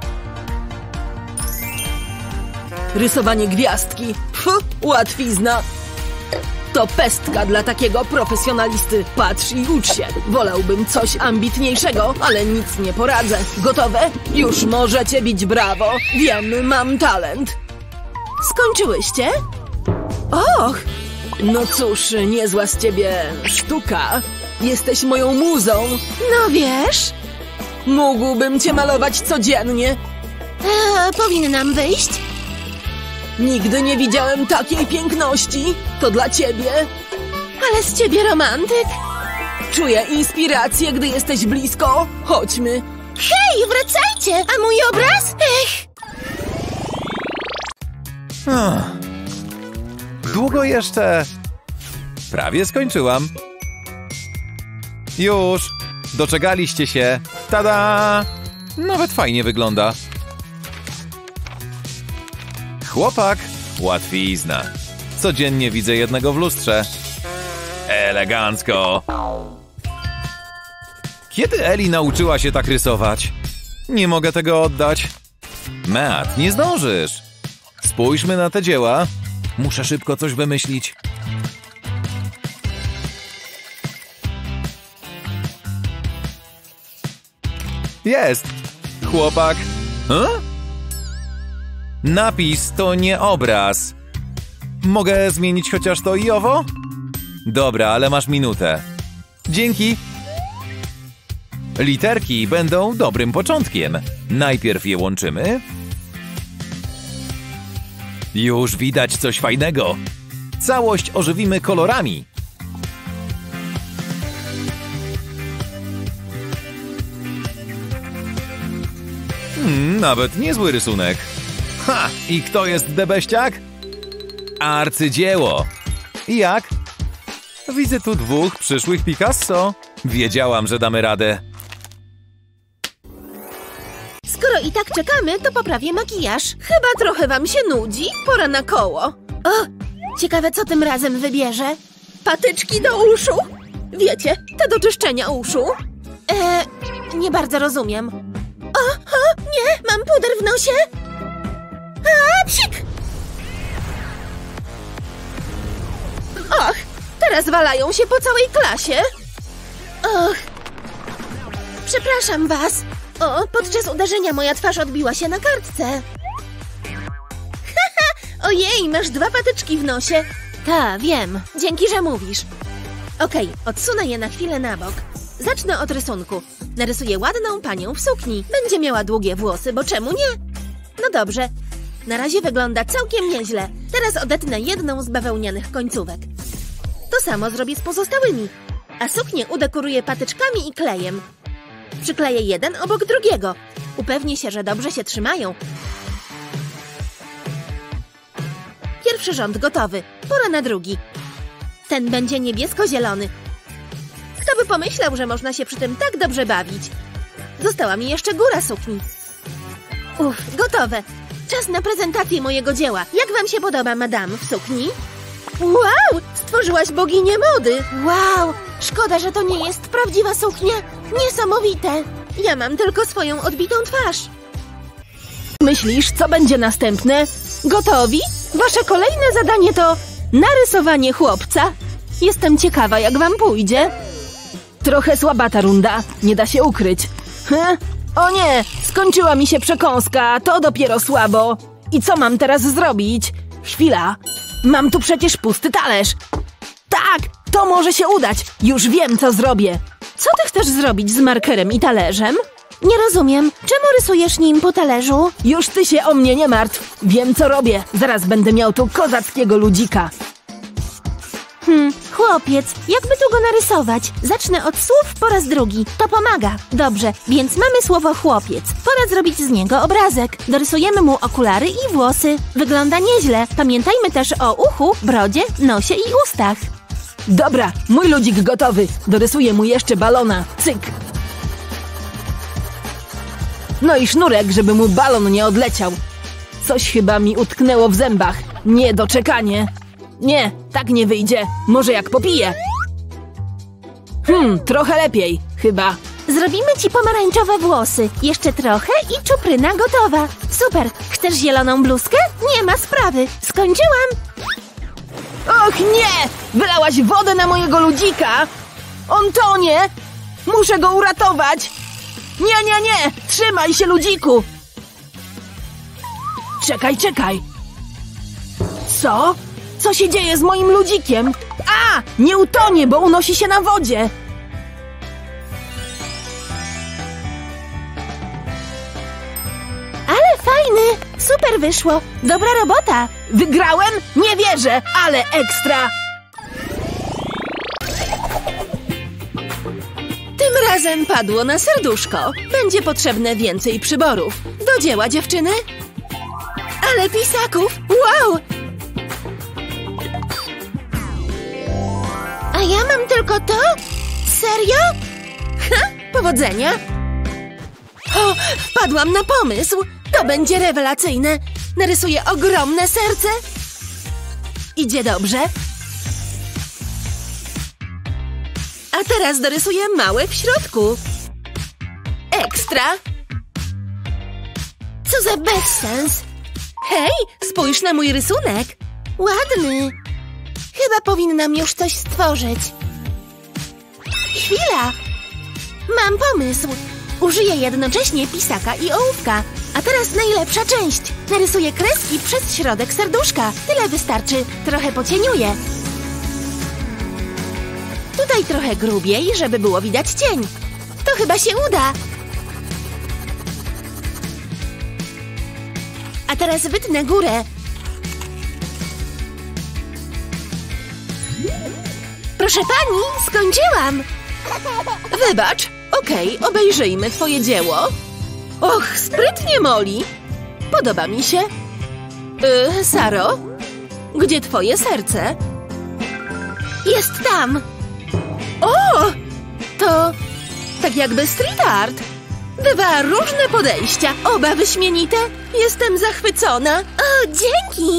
Rysowanie gwiazdki. Łatwizna. To pestka dla takiego profesjonalisty. Patrz i ucz się. Wolałbym coś ambitniejszego, ale nic nie poradzę. Gotowe? Już możecie bić brawo. Wiem, mam talent. Skończyłyście? Och! No cóż, niezła z ciebie sztuka. Jesteś moją muzą. No wiesz... Mógłbym cię malować codziennie. Powinnam wyjść? Nigdy nie widziałem takiej piękności. To dla ciebie. Ale z ciebie romantyk. Czuję inspirację, gdy jesteś blisko. Chodźmy. Hej, wracajcie! A mój obraz? Długo jeszcze? Prawie skończyłam. Już. Doczekaliście się. Tada! Nawet fajnie wygląda. Chłopak. Łatwizna. Codziennie widzę jednego w lustrze. Elegancko. Kiedy Eli nauczyła się tak rysować? Nie mogę tego oddać. Matt, nie zdążysz. Spójrzmy na te dzieła. Muszę szybko coś wymyślić. Jest! Chłopak. Napis to nie obraz. Mogę zmienić chociaż to i owo? Dobra, ale masz minutę. Dzięki. Literki będą dobrym początkiem. Najpierw je łączymy. Już widać coś fajnego. Całość ożywimy kolorami. Nawet niezły rysunek. Ha! I kto jest debeściak? Arcydzieło. I jak? Widzę tu 2 przyszłych Picasso. Wiedziałam, że damy radę. Skoro i tak czekamy, to poprawię makijaż. Chyba trochę wam się nudzi. Pora na koło. O, ciekawe, co tym razem wybierze. Patyczki do uszu? Wiecie, te do czyszczenia uszu. Nie bardzo rozumiem. O, nie, mam puder w nosie. A, psik! Och, teraz walają się po całej klasie. Och, przepraszam was. O, podczas uderzenia moja twarz odbiła się na kartce. Haha, ojej, masz 2 patyczki w nosie. Ta, wiem, dzięki, że mówisz. Okej, odsunę je na chwilę na bok. Zacznę od rysunku. Narysuję ładną panią w sukni. Będzie miała długie włosy, bo czemu nie? No dobrze. Na razie wygląda całkiem nieźle. Teraz odetnę jedną z bawełnianych końcówek. To samo zrobię z pozostałymi. A suknię udekoruję patyczkami i klejem. Przykleję jeden obok drugiego. Upewnię się, że dobrze się trzymają. Pierwszy rząd gotowy. Pora na drugi. Ten będzie niebiesko-zielony. Kto by pomyślał, że można się przy tym tak dobrze bawić? Została mi jeszcze góra sukni. Gotowe. Czas na prezentację mojego dzieła. Jak wam się podoba, madame, w sukni? Wow! Stworzyłaś boginię mody! Wow! Szkoda, że to nie jest prawdziwa suknia. Niesamowite! Ja mam tylko swoją odbitą twarz. Myślisz, co będzie następne? Gotowi? Wasze kolejne zadanie to narysowanie chłopca. Jestem ciekawa, jak wam pójdzie. Trochę słaba ta runda, nie da się ukryć. O nie, skończyła mi się przekąska, to dopiero słabo. I co mam teraz zrobić? Chwila, mam tu przecież pusty talerz. Tak, to może się udać, już wiem, co zrobię. Co ty chcesz zrobić z markerem i talerzem? Nie rozumiem, czemu rysujesz nim po talerzu? Już ty się o mnie nie martw, wiem, co robię. Zaraz będę miał tu kozackiego ludzika. Chłopiec, jakby tu go narysować? Zacznę od słów po raz drugi. To pomaga. Dobrze, więc mamy słowo chłopiec. Pora zrobić z niego obrazek. Dorysujemy mu okulary i włosy. Wygląda nieźle. Pamiętajmy też o uchu, brodzie, nosie i ustach. Dobra, mój ludzik gotowy. Dorysuję mu jeszcze balona. Cyk. No i sznurek, żeby mu balon nie odleciał. Coś chyba mi utknęło w zębach. Niedoczekanie. Nie, tak nie wyjdzie. Może jak popiję. Trochę lepiej, chyba. Zrobimy ci pomarańczowe włosy. Jeszcze trochę i czupryna gotowa. Super, chcesz zieloną bluzkę? Nie ma sprawy. Skończyłam. Och nie! Wylałaś wodę na mojego ludzika! On tonie! Muszę go uratować! Nie, nie, nie! Trzymaj się, ludziku! Czekaj, czekaj! Co? Co się dzieje z moim ludzikiem? A! Nie utonie, bo unosi się na wodzie! Ale fajny! Super wyszło! Dobra robota! Wygrałem? Nie wierzę, ale ekstra! Tym razem padło na serduszko. Będzie potrzebne więcej przyborów. Do dzieła, dziewczyny! Ale pisaków! Wow! A ja mam tylko to? Serio? Ha! Powodzenia! O! Wpadłam na pomysł! To będzie rewelacyjne! Narysuję ogromne serce! Idzie dobrze? A teraz dorysuję małe w środku. Ekstra! Co za bezsens! Hej, spójrz na mój rysunek! Ładny! Chyba powinnam już coś stworzyć. Chwila! Mam pomysł! Użyję jednocześnie pisaka i ołówka. A teraz najlepsza część. Narysuję kreski przez środek serduszka. Tyle wystarczy. Trochę pocieniuję. Tutaj trochę grubiej, żeby było widać cień. To chyba się uda. A teraz wytnę górę. Proszę pani, skończyłam. Wybacz. Okej, obejrzyjmy twoje dzieło. Och, sprytnie, Molly. Podoba mi się. Saro, gdzie twoje serce? Jest tam. O! To tak jakby street art. Dwa różne podejścia, oba wyśmienite. Jestem zachwycona. O, dzięki.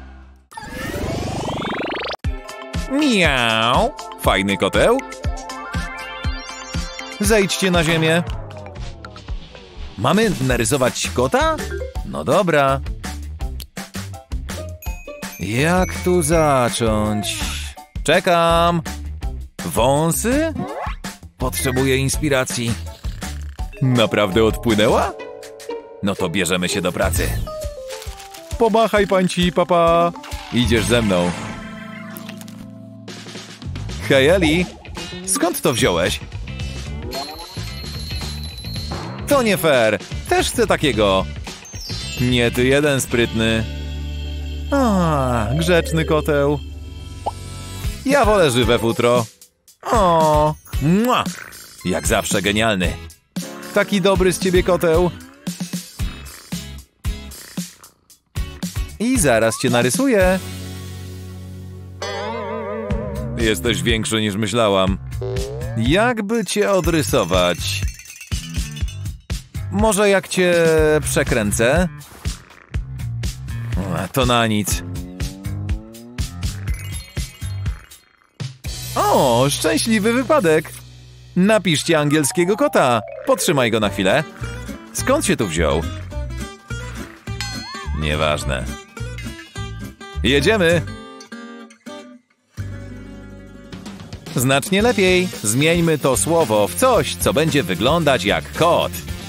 Miau! Fajny koteł. Zejdźcie na ziemię. Mamy narysować kota? No dobra. Jak tu zacząć? Czekam. Wąsy? Potrzebuję inspiracji. Naprawdę odpłynęła? No to bierzemy się do pracy. Pomachaj, pańci, papa. Idziesz ze mną. Hej, Eli. Skąd to wziąłeś? To nie fair. Też chcę takiego. Nie ty jeden sprytny. A, grzeczny koteł. Ja wolę żywe futro. O, mua. Jak zawsze genialny. Taki dobry z ciebie koteł. I zaraz cię narysuję. Jesteś większy niż myślałam. Jakby cię odrysować? Może jak cię przekręcę? To na nic. O, szczęśliwy wypadek. Napiszcie angielskiego kota. Potrzymaj go na chwilę. Skąd się tu wziął? Nieważne. Jedziemy. Znacznie lepiej. Zmieńmy to słowo w coś, co będzie wyglądać jak kot.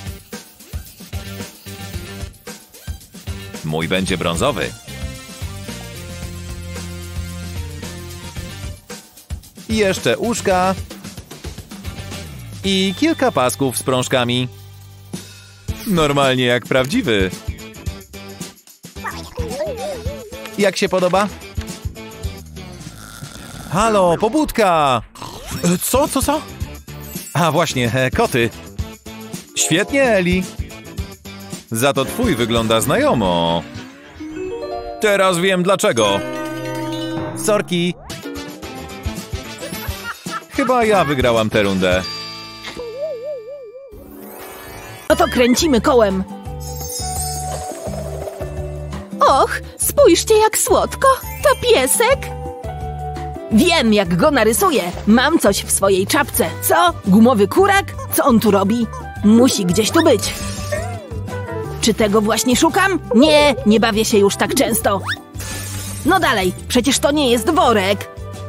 Mój będzie brązowy. I jeszcze uszka. I kilka pasków z prążkami. Normalnie jak prawdziwy. Jak się podoba? Halo, pobudka! Co? A właśnie, koty. Świetnie, Eli. Za to twój wygląda znajomo. Teraz wiem dlaczego. Sorki. Chyba ja wygrałam tę rundę. No to kręcimy kołem. Och, spójrzcie jak słodko. To piesek. Wiem, jak go narysuję. Mam coś w swojej czapce. Co? Gumowy kurak? Co on tu robi? Musi gdzieś tu być. Czy tego właśnie szukam? Nie, nie bawię się już tak często. No dalej, przecież to nie jest worek.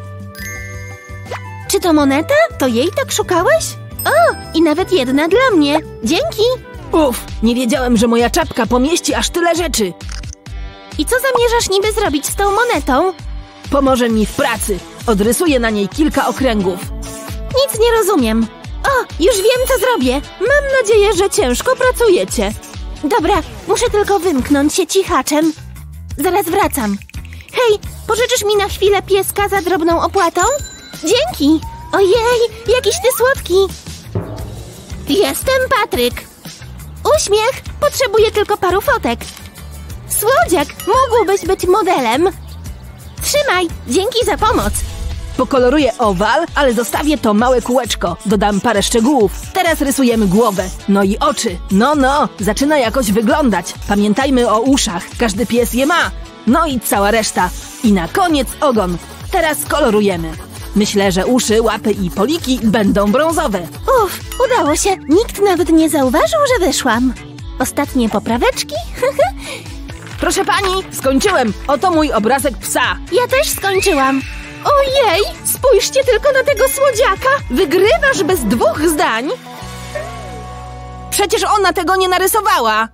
Czy to moneta? To jej tak szukałeś? O, i nawet jedna dla mnie. Dzięki. Uf, nie wiedziałem, że moja czapka pomieści aż tyle rzeczy. I co zamierzasz niby zrobić z tą monetą? Pomoże mi w pracy. Odrysuję na niej kilka okręgów. Nic nie rozumiem. O, już wiem, co zrobię. Mam nadzieję, że ciężko pracujecie. Dobra, muszę tylko wymknąć się cichaczem. Zaraz wracam. Hej, pożyczysz mi na chwilę pieska za drobną opłatą? Dzięki. Ojej, jakiś ty słodki. Jestem Patryk. Uśmiech, potrzebuję tylko paru fotek. Słodziak, mógłbyś być modelem. Trzymaj, dzięki za pomoc. Pokoloruję owal, ale zostawię to małe kółeczko. Dodam parę szczegółów. Teraz rysujemy głowę. No i oczy. No, zaczyna jakoś wyglądać. Pamiętajmy o uszach. Każdy pies je ma. No i cała reszta. I na koniec ogon. Teraz kolorujemy. Myślę, że uszy, łapy i poliki będą brązowe. Uff, udało się. Nikt nawet nie zauważył, że wyszłam. Ostatnie popraweczki? Proszę pani, skończyłem. Oto mój obrazek psa. Ja też skończyłam. Ojej, spójrzcie tylko na tego słodziaka. Wygrywasz bez 2 zdań. Przecież ona tego nie narysowała.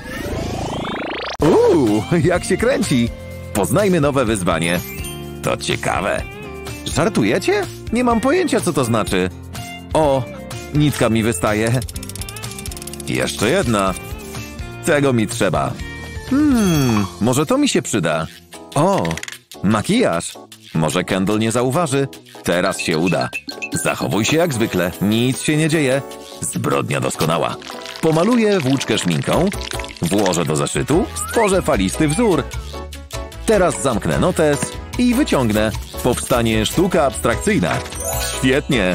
Jak się kręci. Poznajmy nowe wyzwanie. To ciekawe. Żartujecie? Nie mam pojęcia, co to znaczy. O, nitka mi wystaje. Jeszcze jedna. Tego mi trzeba. Może to mi się przyda. O, makijaż. Może Kendall nie zauważy. Teraz się uda. Zachowuj się jak zwykle. Nic się nie dzieje. Zbrodnia doskonała. Pomaluję włóczkę szminką. Włożę do zeszytu. Stworzę falisty wzór. Teraz zamknę notes i wyciągnę. Powstanie sztuka abstrakcyjna. Świetnie.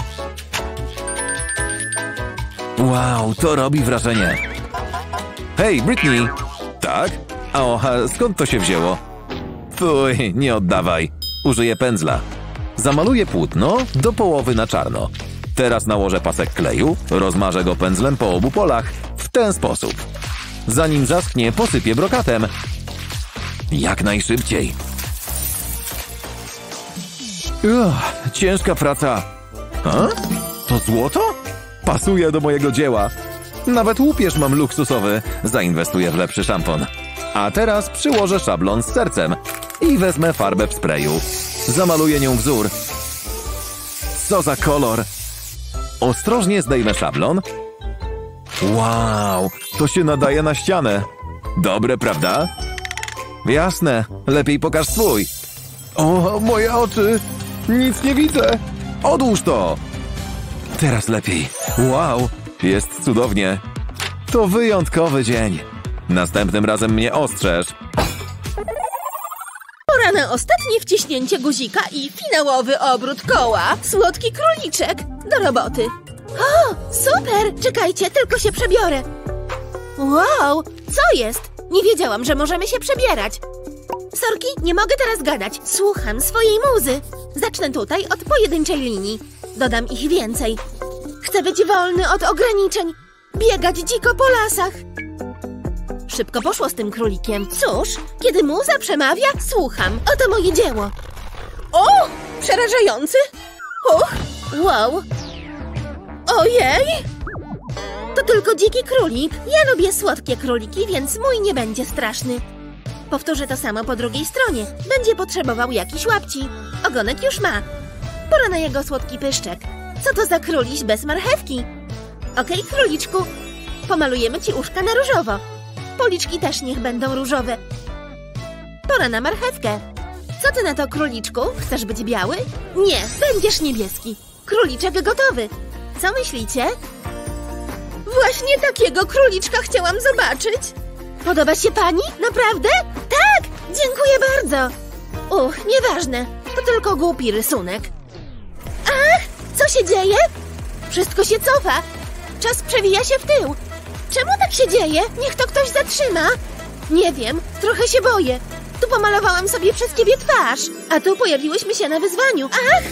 Wow, to robi wrażenie. Hej, Britney. Tak? A skąd to się wzięło? Fuj, nie oddawaj. Użyję pędzla. Zamaluję płótno do połowy na czarno. Teraz nałożę pasek kleju, rozmarzę go pędzlem po obu polach. W ten sposób. Zanim zaschnie, posypię brokatem. Jak najszybciej. Ciężka praca. A? To złoto? Pasuje do mojego dzieła. Nawet łupież mam luksusowy. Zainwestuję w lepszy szampon. A teraz przyłożę szablon z sercem i wezmę farbę w sprayu. Zamaluję nią wzór. Co za kolor! Ostrożnie zdejmę szablon. Wow, to się nadaje na ścianę. Dobre, prawda? Jasne, lepiej pokaż swój. O, moje oczy! Nic nie widzę! Odłóż to! Teraz lepiej. Wow, jest cudownie. To wyjątkowy dzień. Następnym razem mnie ostrzeż. Pora na ostatnie wciśnięcie guzika i finałowy obrót koła. Słodki króliczek. Do roboty. O, super! Czekajcie, tylko się przebiorę. Wow, co jest? Nie wiedziałam, że możemy się przebierać. Sorki, nie mogę teraz gadać. Słucham swojej muzy. Zacznę tutaj od pojedynczej linii. Dodam ich więcej. Chcę być wolny od ograniczeń. Biegać dziko po lasach. Szybko poszło z tym królikiem. Cóż, kiedy muza przemawia, słucham. Oto moje dzieło. O! Przerażający! Uch! Wow! Ojej! To tylko dziki królik. Ja lubię słodkie króliki, więc mój nie będzie straszny. Powtórzę to samo po drugiej stronie. Będzie potrzebował jakiś łapci. Ogonek już ma. Pora na jego słodki pyszczek. Co to za króliś bez marchewki? Okej, króliczku. Pomalujemy ci uszka na różowo. Policzki też niech będą różowe. Pora na marchewkę. Co ty na to, króliczku? Chcesz być biały? Nie, będziesz niebieski. Króliczek gotowy. Co myślicie? Właśnie takiego króliczka chciałam zobaczyć. Podoba się pani? Naprawdę? Tak! Dziękuję bardzo. Nieważne. To tylko głupi rysunek. Ach! Co się dzieje? Wszystko się cofa. Czas przewija się w tył. Czemu tak się dzieje? Niech to ktoś zatrzyma. Nie wiem, trochę się boję. Tu pomalowałam sobie przez ciebie twarz, a tu pojawiłyśmy się na wyzwaniu. Ach!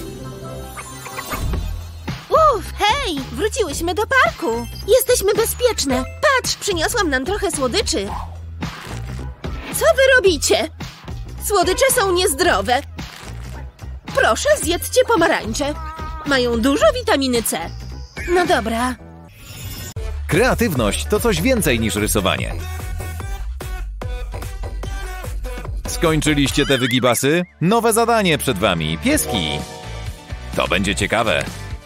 Hej! Wróciłyśmy do parku. Jesteśmy bezpieczne. Patrz, przyniosłam nam trochę słodyczy. Co wy robicie? Słodycze są niezdrowe. Proszę, zjedzcie pomarańcze. Mają dużo witaminy C. No dobra. Kreatywność to coś więcej niż rysowanie. Skończyliście te wygibasy? Nowe zadanie przed wami. Pieski. To będzie ciekawe.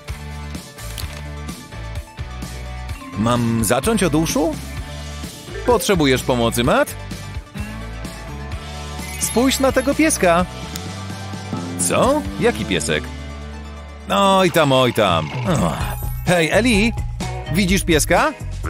Mam zacząć od uszu? Potrzebujesz pomocy, Matt? Spójrz na tego pieska. Co? Jaki piesek? Oj tam, oj tam. Hej, Eli! Widzisz pieska?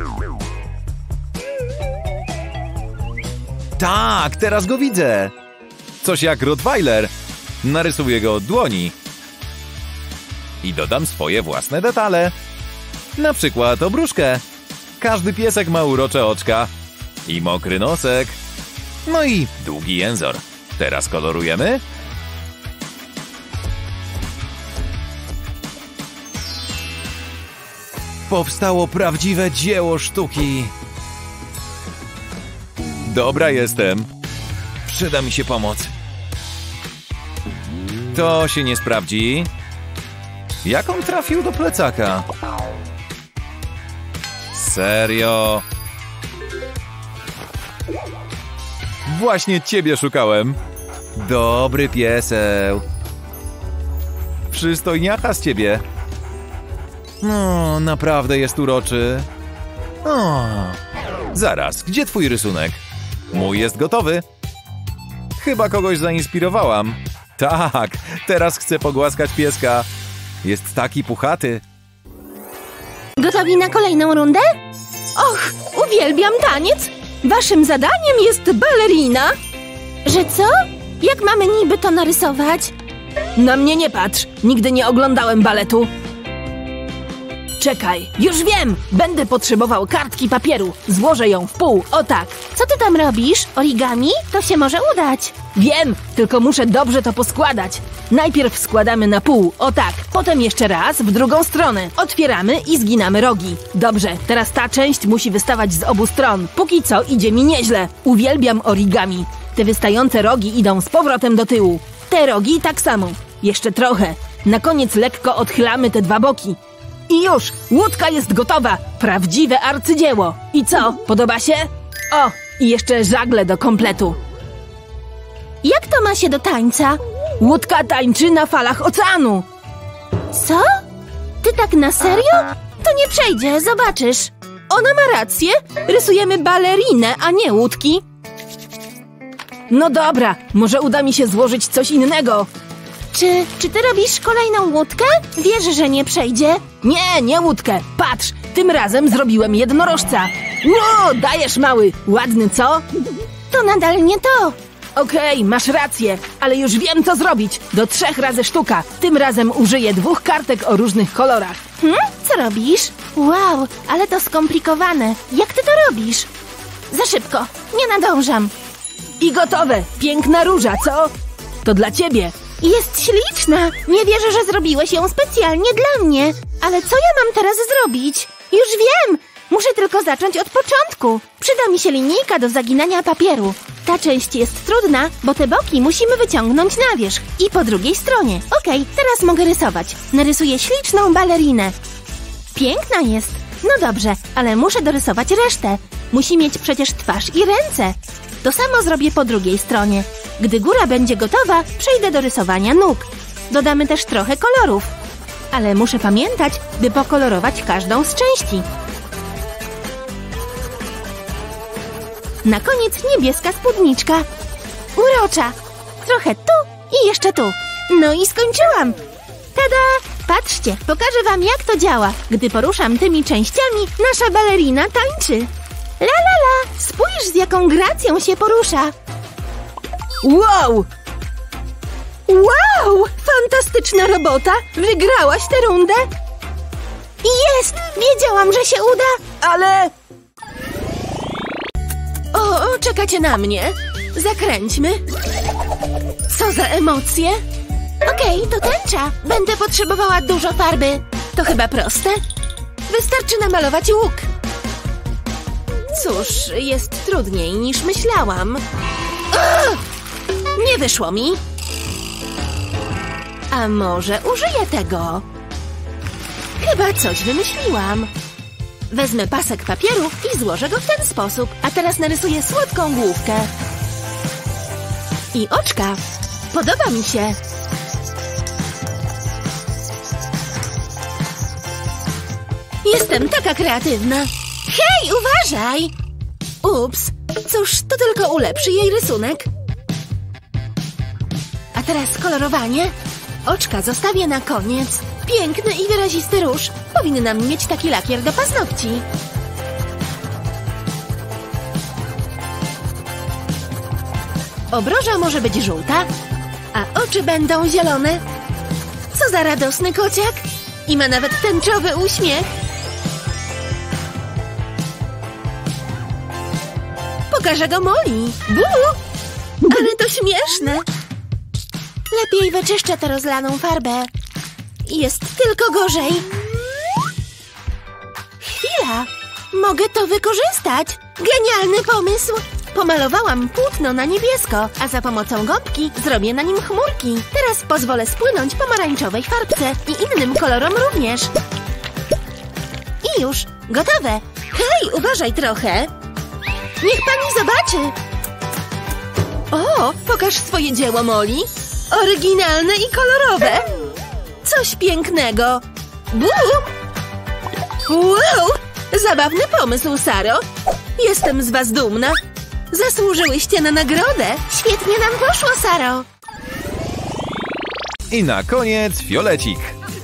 Tak, teraz go widzę. Coś jak Rottweiler. Narysuję go od dłoni. I dodam swoje własne detale. Na przykład obruszkę. Każdy piesek ma urocze oczka. I mokry nosek. No i długi jęzor. Teraz kolorujemy. Powstało prawdziwe dzieło sztuki. Dobra jestem. Przyda mi się pomoc. To się nie sprawdzi. Jak on trafił do plecaka? Serio? Właśnie ciebie szukałem. Dobry pieseł. Przystojniacha z ciebie. No, naprawdę jest uroczy. O, zaraz, gdzie twój rysunek? Mój jest gotowy. Chyba kogoś zainspirowałam. Tak, teraz chcę pogłaskać pieska. Jest taki puchaty. Gotowi na kolejną rundę? Och, uwielbiam taniec! Waszym zadaniem jest balerina. Że co? Jak mamy niby to narysować? Na mnie nie patrz, nigdy nie oglądałem baletu. Czekaj, już wiem! Będę potrzebował kartki papieru. Złożę ją w pół, o tak. Co ty tam robisz? Origami? To się może udać. Wiem, tylko muszę dobrze to poskładać. Najpierw składamy na pół, o tak. Potem jeszcze raz w drugą stronę. Otwieramy i zginamy rogi. Dobrze, teraz ta część musi wystawać z obu stron. Póki co idzie mi nieźle. Uwielbiam origami. Te wystające rogi idą z powrotem do tyłu. Te rogi tak samo. Jeszcze trochę. Na koniec lekko odchylamy te dwa boki. I już! Łódka jest gotowa! Prawdziwe arcydzieło! I co? Podoba się? O! I jeszcze żagle do kompletu. Jak to ma się do tańca? Łódka tańczy na falach oceanu. Co? Ty tak na serio? To nie przejdzie, zobaczysz. Ona ma rację. Rysujemy balerinę, a nie łódki. No dobra, może uda mi się złożyć coś innego. Czy ty robisz kolejną łódkę? Wiesz, że nie przejdzie? Nie łódkę. Patrz, tym razem zrobiłem jednorożca. Ło, dajesz mały. Ładny, co? To nadal nie to. Okej, masz rację, ale już wiem, co zrobić. Do 3 razy sztuka. Tym razem użyję 2 kartek o różnych kolorach. Co robisz? Wow, ale to skomplikowane. Jak ty to robisz? Za szybko, nie nadążam. I gotowe. Piękna róża, co? To dla ciebie. Jest śliczna. Nie wierzę, że zrobiłeś ją specjalnie dla mnie. Ale co ja mam teraz zrobić? Już wiem! Muszę tylko zacząć od początku. Przyda mi się linijka do zaginania papieru. Ta część jest trudna, bo te boki musimy wyciągnąć na wierzch. I po drugiej stronie. Okej, teraz mogę rysować. Narysuję śliczną balerinę. Piękna jest. No dobrze, ale muszę dorysować resztę. Musi mieć przecież twarz i ręce. To samo zrobię po drugiej stronie. Gdy góra będzie gotowa, przejdę do rysowania nóg. Dodamy też trochę kolorów. Ale muszę pamiętać, by pokolorować każdą z części. Na koniec niebieska spódniczka. Urocza. Trochę tu i jeszcze tu. No i skończyłam. Tada! Patrzcie, pokażę wam, jak to działa. Gdy poruszam tymi częściami, nasza balerina tańczy. La la la! Spójrz, z jaką gracją się porusza. Wow! Wow! Fantastyczna robota! Wygrałaś tę rundę? Jest! Wiedziałam, że się uda! Ale... O, czekacie na mnie? Zakręćmy. Co za emocje? Okej, to tęcza. Będę potrzebowała dużo farby. To chyba proste. Wystarczy namalować łuk. Cóż, jest trudniej niż myślałam. Nie wyszło mi. A może użyję tego? Chyba coś wymyśliłam. Wezmę pasek papieru i złożę go w ten sposób. A teraz narysuję słodką główkę. I oczka. Podoba mi się. Jestem taka kreatywna. Hej, uważaj! Ups, cóż, to tylko ulepszy jej rysunek. A teraz kolorowanie. Oczka zostawię na koniec. Piękny i wyrazisty róż. Powinnam mieć taki lakier do paznokci. Obroża może być żółta, a oczy będą zielone. Co za radosny kociak. I ma nawet tęczowy uśmiech. Pokażę go Molly. Ale to śmieszne. Lepiej wyczyszczę tę rozlaną farbę. Jest tylko gorzej. Chwila. Mogę to wykorzystać. Genialny pomysł. Pomalowałam płótno na niebiesko, a za pomocą gąbki zrobię na nim chmurki. Teraz pozwolę spłynąć pomarańczowej farbce i innym kolorom również. I już. Gotowe. Hej, uważaj trochę. Niech pani zobaczy. O, pokaż swoje dzieło, Molly. Oryginalne i kolorowe. Coś pięknego. Bu! Wow! Zabawny pomysł, Saro. Jestem z was dumna. Zasłużyłyście na nagrodę. Świetnie nam poszło, Saro. I na koniec fiolecik.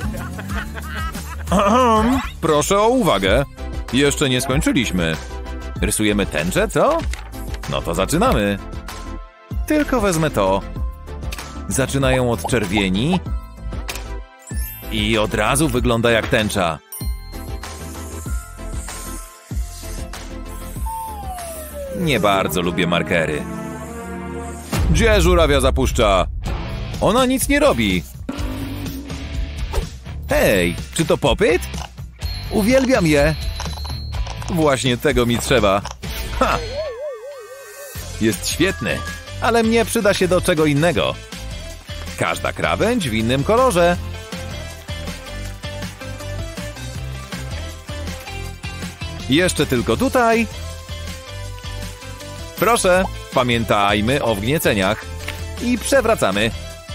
Proszę o uwagę. Jeszcze nie skończyliśmy. Rysujemy tęczę, co? No to zaczynamy. Tylko wezmę to. Zaczynają od czerwieni. I od razu wygląda jak tęcza. Nie bardzo lubię markery. Gdzie żurawia zapuszcza? Ona nic nie robi. Hej, czy to popyt? Uwielbiam je. Właśnie tego mi trzeba. Ha! Jest świetny, ale mnie przyda się do czego innego. Każda krawędź w innym kolorze. Jeszcze tylko tutaj. Proszę, pamiętajmy o wgnieceniach. I przewracamy.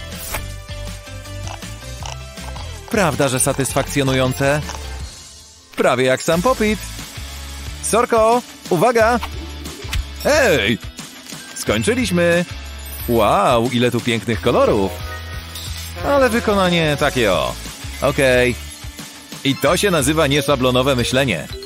Prawda, że satysfakcjonujące? Prawie jak sam popit. Sorko, uwaga! Hej! Skończyliśmy! Wow, ile tu pięknych kolorów! Ale wykonanie takie o. Okej. I to się nazywa nieszablonowe myślenie.